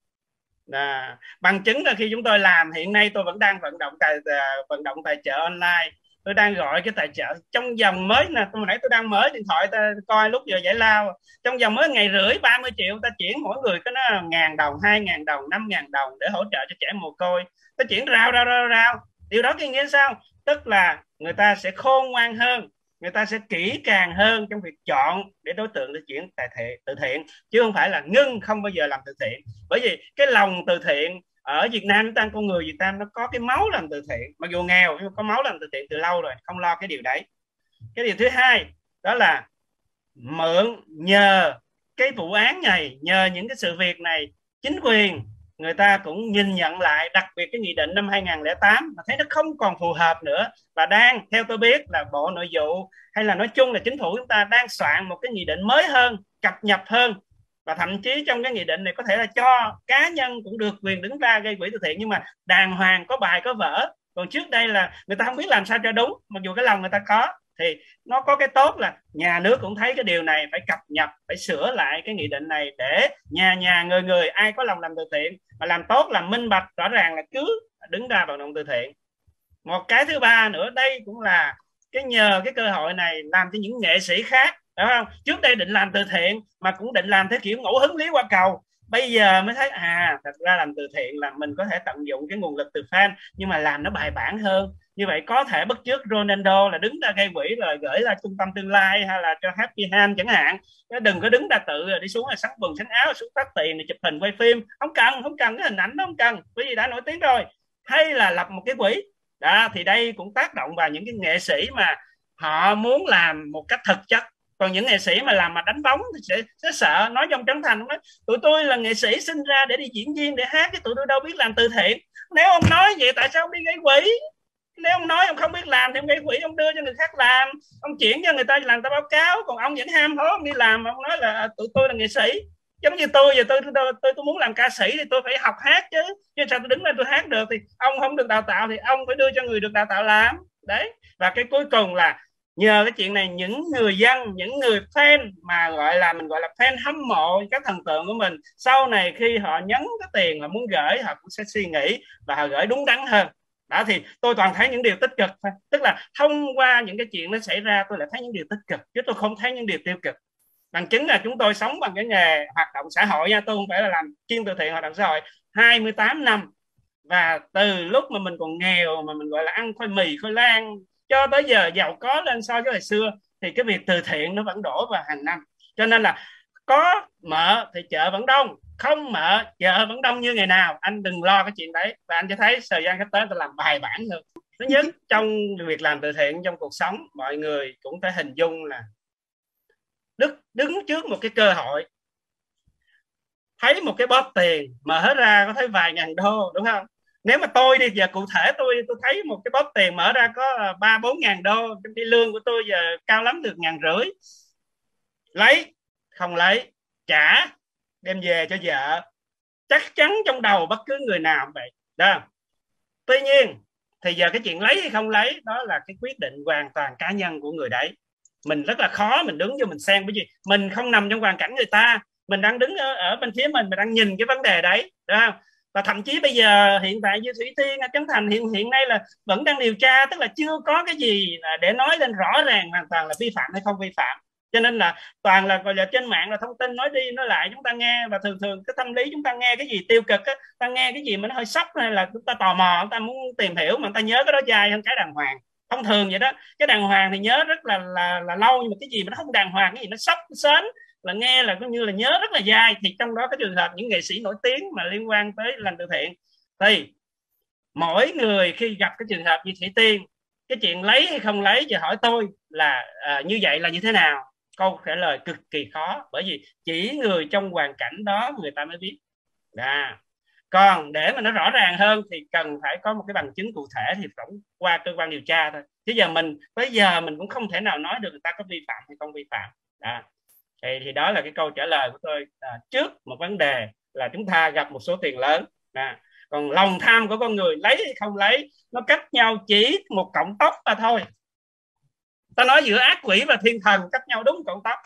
À, bằng chứng là khi chúng tôi làm hiện nay, tôi vẫn đang vận động tài vận động tài trợ online. Tôi đang gọi cái tài trợ trong vòng mới nè, tôi nãy tôi đang mở điện thoại ta coi lúc giờ giải lao, trong vòng mới ngày rưỡi ba mươi triệu ta chuyển mỗi người có nó ngàn đồng, hai ngàn đồng, năm ngàn đồng để hỗ trợ cho trẻ mồ côi. Ta chuyển rao rao rao rao. Điều đó có nghĩa sao? Tức là người ta sẽ khôn ngoan hơn, người ta sẽ kỹ càng hơn trong việc chọn để đối tượng để chuyển tài thiện, từ thiện, chứ không phải là ngưng không bao giờ làm từ thiện. Bởi vì cái lòng từ thiện ở Việt Nam, chúng ta con người Việt Nam nó có cái máu làm từ thiện, mặc dù nghèo nhưng có máu làm từ thiện từ lâu rồi, không lo cái điều đấy. Cái điều thứ hai đó là mượn nhờ cái vụ án này, nhờ những cái sự việc này, chính quyền người ta cũng nhìn nhận lại, đặc biệt cái nghị định năm hai không không tám mà thấy nó không còn phù hợp nữa, và đang, theo tôi biết là Bộ Nội vụ hay là nói chung là chính phủ chúng ta đang soạn một cái nghị định mới hơn, cập nhật hơn, và thậm chí trong cái nghị định này có thể là cho cá nhân cũng được quyền đứng ra gây quỹ từ thiện, nhưng mà đàng hoàng, có bài có vở. Còn trước đây là người ta không biết làm sao cho đúng, mặc dù cái lòng người ta có. Thì nó có cái tốt là nhà nước cũng thấy cái điều này phải cập nhật, phải sửa lại cái nghị định này để nhà nhà người người ai có lòng làm từ thiện mà làm tốt, làm minh bạch rõ ràng là cứ đứng ra vận động từ thiện. Một cái thứ ba nữa, đây cũng là cái nhờ cái cơ hội này làm cho những nghệ sĩ khác, đúng không? Trước đây định làm từ thiện mà cũng định làm theo kiểu ngẫu hứng lý qua cầu, bây giờ mới thấy à, thật ra làm từ thiện là mình có thể tận dụng cái nguồn lực từ fan, nhưng mà làm nó bài bản hơn. Như vậy có thể bất chước Ronaldo là đứng ra gây quỹ rồi gửi ra trung tâm tương lai hay là cho Happy Hand chẳng hạn, chứ đừng có đứng ra tự rồi đi xuống là sắn quần sắn áo xuống phát tiền để chụp hình quay phim. Không cần, không cần cái hình ảnh đó, không cần, bởi vì đã nổi tiếng rồi. Hay là lập một cái quỹ đó, thì đây cũng tác động vào những cái nghệ sĩ mà họ muốn làm một cách thực chất. Còn những nghệ sĩ mà làm mà đánh bóng thì sẽ, sẽ sợ. Nói trong Trấn Thành, nói tụi tôi là nghệ sĩ sinh ra để đi diễn viên, để hát, chứ tụi tôi đâu biết làm từ thiện. Nếu ông nói vậy tại sao ông đi gây quỹ? Nếu ông nói ông không biết làm thì ông gây quỹ, ông đưa cho người khác làm, ông chuyển cho người ta làm ta báo cáo, còn ông vẫn ham hố ông đi làm mà ông nói là tụi tôi là nghệ sĩ. Giống như tôi giờ tôi tôi, tôi tôi tôi muốn làm ca sĩ thì tôi phải học hát chứ, chứ sao tôi đứng lên tôi hát được? Thì ông không được đào tạo thì ông phải đưa cho người được đào tạo làm đấy. Và cái cuối cùng là nhờ cái chuyện này, những người dân, những người fan mà gọi là mình gọi là fan hâm mộ các thần tượng của mình, sau này khi họ nhấn cái tiền họ muốn gửi, họ cũng sẽ suy nghĩ và họ gửi đúng đắn hơn. Đó, thì tôi toàn thấy những điều tích cực thôi. Tức là thông qua những cái chuyện nó xảy ra, tôi lại thấy những điều tích cực chứ tôi không thấy những điều tiêu cực. Bằng chứng là chúng tôi sống bằng cái nghề hoạt động xã hội nha, tôi không phải là làm chuyên từ thiện, hoạt động xã hội hai mươi tám năm. Và từ lúc mà mình còn nghèo mà mình gọi là ăn khoai mì khoai lang cho tới giờ giàu có lên so với hồi xưa, thì cái việc từ thiện nó vẫn đổ vào hàng năm. Cho nên là có mở thì chợ vẫn đông, không mở chợ vẫn đông như ngày nào. Anh đừng lo cái chuyện đấy, và anh sẽ thấy thời gian sắp tới tôi làm bài bản hơn. Thứ nhất, trong việc làm từ thiện trong cuộc sống, mọi người cũng phải hình dung là đức đứng trước một cái cơ hội, thấy một cái bóp tiền mở ra có thấy vài ngàn đô, đúng không? Nếu mà tôi đi, giờ cụ thể tôi tôi thấy một cái bóp tiền mở ra có ba bốn ngàn đô, cái lương của tôi giờ cao lắm được ngàn rưỡi, lấy không lấy, trả đem về cho vợ, chắc chắn trong đầu bất cứ người nào cũng vậy đó. Tuy nhiên thì giờ cái chuyện lấy hay không lấy đó là cái quyết định hoàn toàn cá nhân của người đấy. Mình rất là khó mình đứng cho mình xem, bởi vì mình không nằm trong hoàn cảnh người ta, mình đang đứng ở, ở bên phía mình mình đang nhìn cái vấn đề đấy, đúng không? Và thậm chí bây giờ hiện tại như Thủy Tiên ở Trấn Thành hiện hiện nay là vẫn đang điều tra, tức là chưa có cái gì để nói lên rõ ràng hoàn toàn là vi phạm hay không vi phạm, cho nên là toàn là gọi là trên mạng là thông tin nói đi nói lại chúng ta nghe, và thường thường cái tâm lý chúng ta nghe cái gì tiêu cực á, ta nghe cái gì mà nó hơi sốc hay là chúng ta tò mò, chúng ta muốn tìm hiểu mà người ta nhớ cái đó dai hơn cái đàng hoàng. Thông thường vậy đó, cái đàng hoàng thì nhớ rất là là là lâu, nhưng mà cái gì mà nó không đàng hoàng, cái gì nó sốc nó sến là nghe là coi như là nhớ rất là dai. Thì trong đó cái trường hợp những nghệ sĩ nổi tiếng mà liên quan tới làm từ thiện, thì mỗi người khi gặp cái trường hợp như Thủy Tiên, cái chuyện lấy hay không lấy giờ hỏi tôi là à, như vậy là như thế nào, câu trả lời cực kỳ khó, bởi vì chỉ người trong hoàn cảnh đó người ta mới biết. À, còn để mà nó rõ ràng hơn thì cần phải có một cái bằng chứng cụ thể, thì cũng qua cơ quan điều tra thôi, chứ giờ mình bây giờ mình cũng không thể nào nói được người ta có vi phạm hay không vi phạm. À, thì, thì đó là cái câu trả lời của tôi à, trước một vấn đề là chúng ta gặp một số tiền lớn. À, còn lòng tham của con người lấy hay không lấy nó cách nhau chỉ một cọng tóc mà thôi. Ta nói giữa ác quỷ và thiên thần cách nhau đúng cọng tóc.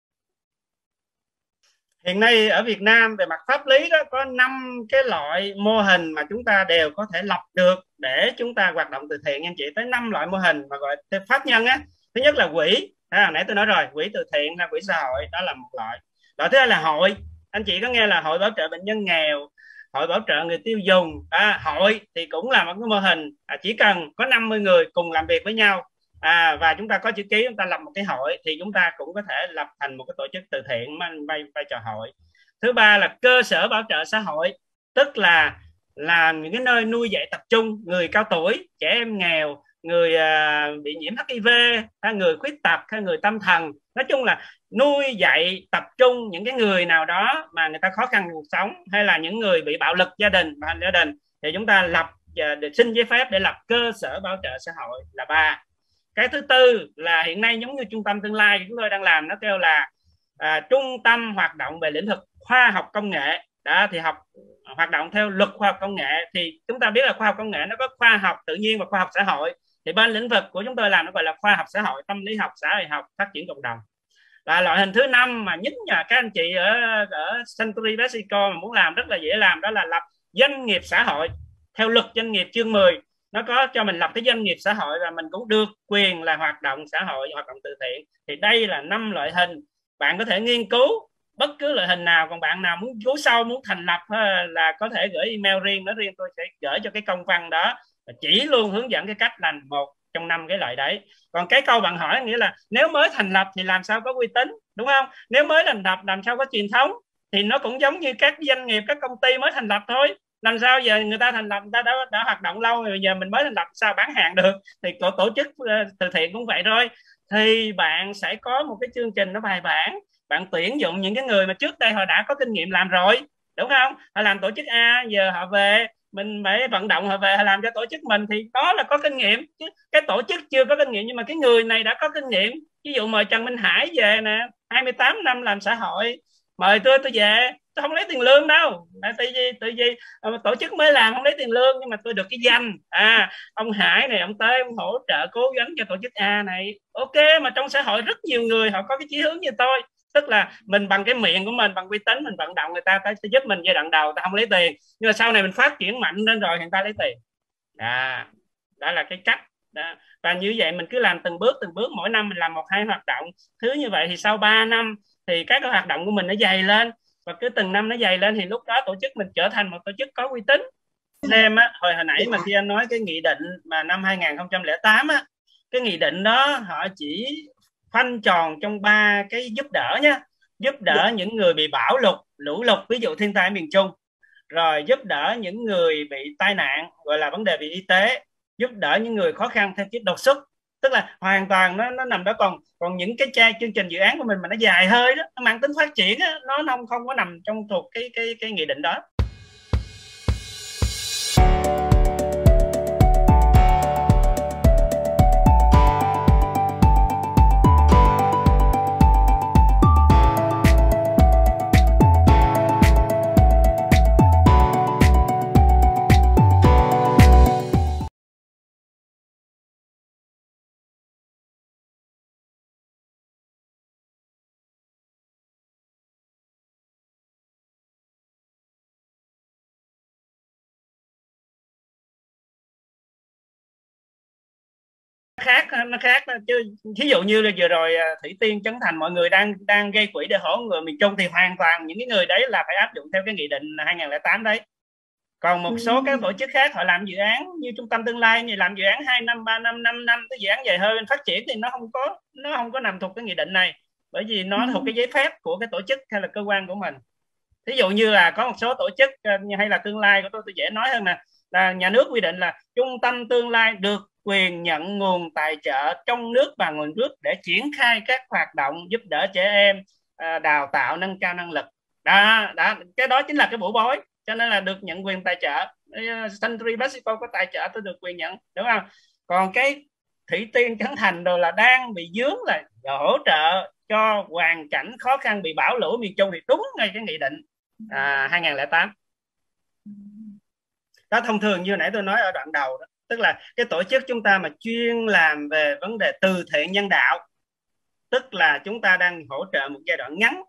Hiện nay ở Việt Nam về mặt pháp lý đó có năm cái loại mô hình mà chúng ta đều có thể lập được để chúng ta hoạt động từ thiện, anh chị, tới năm loại mô hình mà gọi là pháp nhân á. Thứ nhất là quỹ, à, nãy tôi nói rồi, quỹ từ thiện là quỹ xã hội, đó là một loại. Loại thứ hai là hội, anh chị có nghe là hội bảo trợ bệnh nhân nghèo, hội bảo trợ người tiêu dùng. À, hội thì cũng là một cái mô hình, à, chỉ cần có năm mươi người cùng làm việc với nhau, à, và chúng ta có chữ ký, chúng ta lập một cái hội thì chúng ta cũng có thể lập thành một cái tổ chức từ thiện mang vai, vai trò hội. Thứ ba là cơ sở bảo trợ xã hội, tức là làm những cái nơi nuôi dạy tập trung người cao tuổi, trẻ em nghèo, người à, bị nhiễm hát i vê, hay người khuyết tật, hay người tâm thần, nói chung là nuôi dạy tập trung những cái người nào đó mà người ta khó khăn cuộc sống, hay là những người bị bạo lực gia đình và gia đình, thì chúng ta lập để xin giấy phép để lập cơ sở bảo trợ xã hội là ba. Cái thứ tư là hiện nay giống như trung tâm tương lai chúng tôi đang làm, nó kêu là à, trung tâm hoạt động về lĩnh vực khoa học công nghệ. Đó thì học hoạt động theo luật khoa học công nghệ, thì chúng ta biết là khoa học công nghệ nó có khoa học tự nhiên và khoa học xã hội, thì bên lĩnh vực của chúng tôi làm nó gọi là khoa học xã hội, tâm lý học, xã hội học, phát triển cộng đồng. Là loại hình thứ năm mà nhất nhà các anh chị ở ở Century Mexico mà muốn làm rất là dễ làm, đó là lập doanh nghiệp xã hội theo luật doanh nghiệp chương mười. Nó có cho mình lập cái doanh nghiệp xã hội và mình cũng được quyền là hoạt động xã hội, hoạt động từ thiện. Thì đây là năm loại hình, bạn có thể nghiên cứu bất cứ loại hình nào. Còn bạn nào muốn cứu sâu, muốn thành lập là có thể gửi email riêng, nó riêng tôi sẽ gửi cho cái công văn đó, chỉ luôn hướng dẫn cái cách làm một trong năm cái loại đấy. Còn cái câu bạn hỏi nghĩa là nếu mới thành lập thì làm sao có uy tín, đúng không? Nếu mới thành lập làm sao có truyền thống, thì nó cũng giống như các doanh nghiệp, các công ty mới thành lập thôi. Làm sao giờ người ta thành lập, người ta đã, đã hoạt động lâu rồi, giờ mình mới thành lập sao bán hàng được? Thì tổ, tổ chức từ thiện cũng vậy thôi. Thì bạn sẽ có một cái chương trình nó bài bản, bạn tuyển dụng những cái người mà trước đây họ đã có kinh nghiệm làm rồi, đúng không? Họ làm tổ chức A, giờ họ về mình phải vận động họ về họ làm cho tổ chức mình, thì đó là có kinh nghiệm. Chứ cái tổ chức chưa có kinh nghiệm nhưng mà cái người này đã có kinh nghiệm. Ví dụ mời Trần Minh Hải về nè, hai mươi tám năm làm xã hội, mời tôi tôi về, tôi không lấy tiền lương đâu, tại vì tại vì tổ chức mới làm không lấy tiền lương, nhưng mà tôi được cái danh à ông Hải này, ông tới ông hỗ trợ cố gắng cho tổ chức A này, ok. Mà trong xã hội rất nhiều người họ có cái chí hướng như tôi, tức là mình bằng cái miệng của mình, bằng uy tín mình vận động người ta tới giúp mình giai đoạn đầu, ta không lấy tiền, nhưng mà sau này mình phát triển mạnh lên rồi người ta lấy tiền. À, đó là cái cách đó. Và như vậy mình cứ làm từng bước từng bước, mỗi năm mình làm một hai hoạt động thứ như vậy, thì sau ba năm thì các cái hoạt động của mình nó dày lên, và cứ từng năm nó dày lên thì lúc đó tổ chức mình trở thành một tổ chức có uy tín. Thêm á, hồi hồi nãy mà khi anh nói cái nghị định mà năm hai nghìn không trăm lẻ tám á, cái nghị định đó họ chỉ khoanh tròn trong ba cái giúp đỡ nhé, giúp đỡ những người bị bão lụt, lũ lụt, ví dụ thiên tai miền Trung, rồi giúp đỡ những người bị tai nạn gọi là vấn đề về y tế, giúp đỡ những người khó khăn theo chết đột xuất, tức là hoàn toàn nó nó nằm đó. Còn còn những cái cha chương trình dự án của mình mà nó dài hơi đó, nó mang tính phát triển đó, nó không không có nằm trong thuộc cái cái cái nghị định đó. Khác nó khác chứ. Ví dụ như là vừa rồi Thủy Tiên, Trấn Thành, mọi người đang đang gây quỹ để hỗ người miền Trung thì hoàn toàn những cái người đấy là phải áp dụng theo cái nghị định hai không không tám đấy. Còn một số các tổ chức khác họ làm dự án như Trung tâm Tương Lai thì làm dự án hai năm, ba năm, năm năm, cái dự án dài hơi phát triển thì nó không có nó không có nằm thuộc cái nghị định này, bởi vì nó thuộc cái giấy phép của cái tổ chức hay là cơ quan của mình. Ví dụ như là có một số tổ chức hay là Tương Lai của tôi tôi dễ nói hơn nè, là nhà nước quy định là Trung tâm Tương Lai được quyền nhận nguồn tài trợ trong nước và nguồn nước để triển khai các hoạt động giúp đỡ trẻ em, đào tạo nâng cao năng lực. Đó, đó, cái đó chính là cái bổ bối, cho nên là được nhận quyền tài trợ. Century Mexico có tài trợ tôi được quyền nhận, đúng không? Còn cái Thủy Tiên, Trấn Thành rồi là đang bị dướng là hỗ trợ cho hoàn cảnh khó khăn bị bão lũ miền Trung thì đúng ngay cái nghị định à, hai không không tám. Đó, thông thường như nãy tôi nói ở đoạn đầu đó, tức là cái tổ chức chúng ta mà chuyên làm về vấn đề từ thiện nhân đạo, tức là chúng ta đang hỗ trợ một giai đoạn ngắn,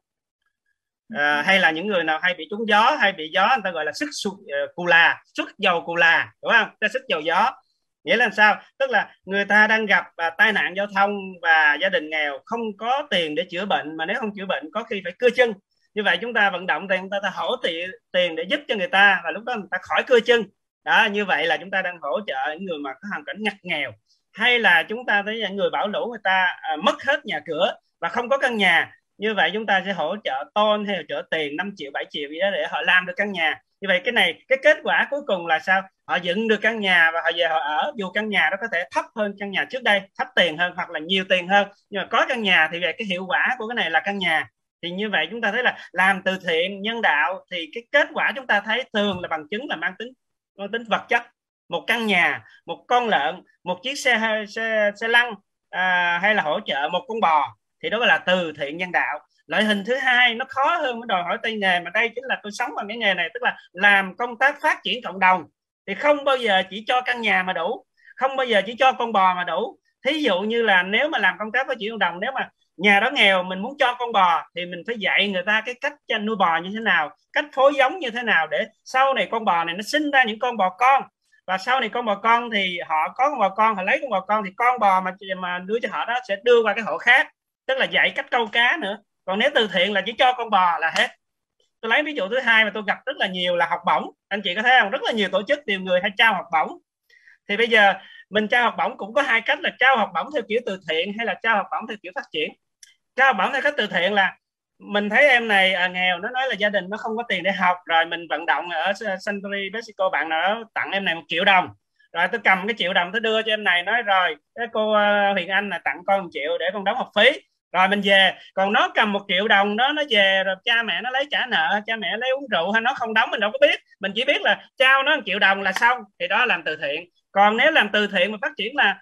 à, hay là những người nào hay bị trúng gió, hay bị gió người ta gọi là sức cù là, sức dầu cù là, đúng không? Cái sức dầu gió nghĩa là làm sao? Tức là người ta đang gặp à, tai nạn giao thông và gia đình nghèo không có tiền để chữa bệnh, mà nếu không chữa bệnh có khi phải cưa chân. Như vậy chúng ta vận động tiền, chúng ta, ta hỗ tiền tiền để giúp cho người ta, và lúc đó người ta khỏi cưa chân. Đó, như vậy là chúng ta đang hỗ trợ những người mà có hoàn cảnh ngặt nghèo, hay là chúng ta thấy những người bão lũ người ta à, mất hết nhà cửa và không có căn nhà. Như vậy chúng ta sẽ hỗ trợ tôn hay hỗ trợ tiền năm triệu, bảy triệu gì đó để họ làm được căn nhà. Như vậy cái này, cái kết quả cuối cùng là sao? Họ dựng được căn nhà và họ về họ ở, dù căn nhà đó có thể thấp hơn căn nhà trước đây, thấp tiền hơn hoặc là nhiều tiền hơn, nhưng mà có căn nhà thì về cái hiệu quả của cái này là căn nhà. Thì như vậy chúng ta thấy là làm từ thiện nhân đạo thì cái kết quả chúng ta thấy thường là bằng chứng là mang tính mang tính vật chất. Một căn nhà, một con lợn, một chiếc xe xe, xe lăn, à, hay là hỗ trợ một con bò thì đó là từ thiện nhân đạo. Loại hình thứ hai nó khó hơn, nó đòi hỏi tay nghề, mà đây chính là tôi sống bằng cái nghề này, tức là làm công tác phát triển cộng đồng. Thì không bao giờ chỉ cho căn nhà mà đủ, không bao giờ chỉ cho con bò mà đủ. Thí dụ như là nếu mà làm công tác phát triển cộng đồng, nếu mà nhà đó nghèo, mình muốn cho con bò thì mình phải dạy người ta cái cách nuôi bò như thế nào, cách phối giống như thế nào để sau này con bò này nó sinh ra những con bò con, và sau này con bò con thì họ có con bò con, họ lấy con bò con thì con bò mà mà đưa cho họ đó sẽ đưa qua cái hộ khác, tức là dạy cách câu cá nữa. Còn nếu từ thiện là chỉ cho con bò là hết. Tôi lấy ví dụ thứ hai mà tôi gặp rất là nhiều là học bổng. Anh chị có thấy không, rất là nhiều tổ chức nhiều người hay trao học bổng. Thì bây giờ mình trao học bổng cũng có hai cách, là trao học bổng theo kiểu từ thiện hay là trao học bổng theo kiểu phát triển. Trao học bổng theo cách từ thiện là mình thấy em này à, nghèo, nó nói là gia đình nó không có tiền để học, rồi mình vận động ở Century Mexico, bạn nào đó tặng em này một triệu đồng, rồi tôi cầm cái triệu đồng tôi đưa cho em này, nói rồi cái cô uh, Huyền Anh là tặng con một triệu để con đóng học phí, rồi mình về. Còn nó cầm một triệu đồng đó, nó về rồi cha mẹ nó lấy trả nợ, cha mẹ lấy uống rượu hay nó không đóng mình đâu có biết, mình chỉ biết là trao nó một triệu đồng là xong, thì đó là làm từ thiện. Còn nếu làm từ thiện mà phát triển là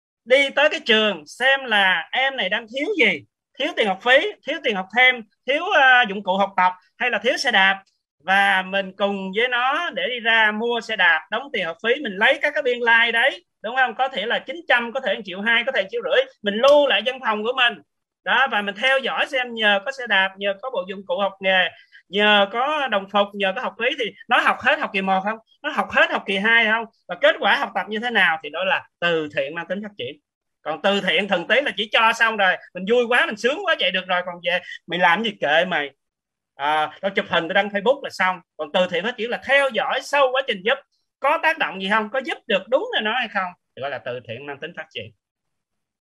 đi tới cái trường xem là em này đang thiếu gì, thiếu tiền học phí, thiếu tiền học thêm, thiếu uh, dụng cụ học tập, hay là thiếu xe đạp, và mình cùng với nó để đi ra mua xe đạp, đóng tiền học phí, mình lấy các cái biên lai like đấy, đúng không? Có thể là chín trăm, có thể một triệu hai, có thể một triệu rưỡi, mình lưu lại văn phòng của mình đó, và mình theo dõi xem nhờ có xe đạp, nhờ có bộ dụng cụ học nghề, nhờ có đồng phục, nhờ có học phí thì nó học hết học kỳ một không, nó học hết học kỳ hai không, và kết quả học tập như thế nào, thì đó là từ thiện mang tính phát triển. Còn từ thiện thần tí là chỉ cho xong rồi mình vui quá, mình sướng quá vậy được rồi, còn về mày làm gì kệ mày, à, tao chụp hình tao đăng Facebook là xong. Còn từ thiện phát triển là theo dõi sâu quá trình giúp, có tác động gì không, có giúp được đúng là nó hay không, thì gọi là từ thiện mang tính phát triển.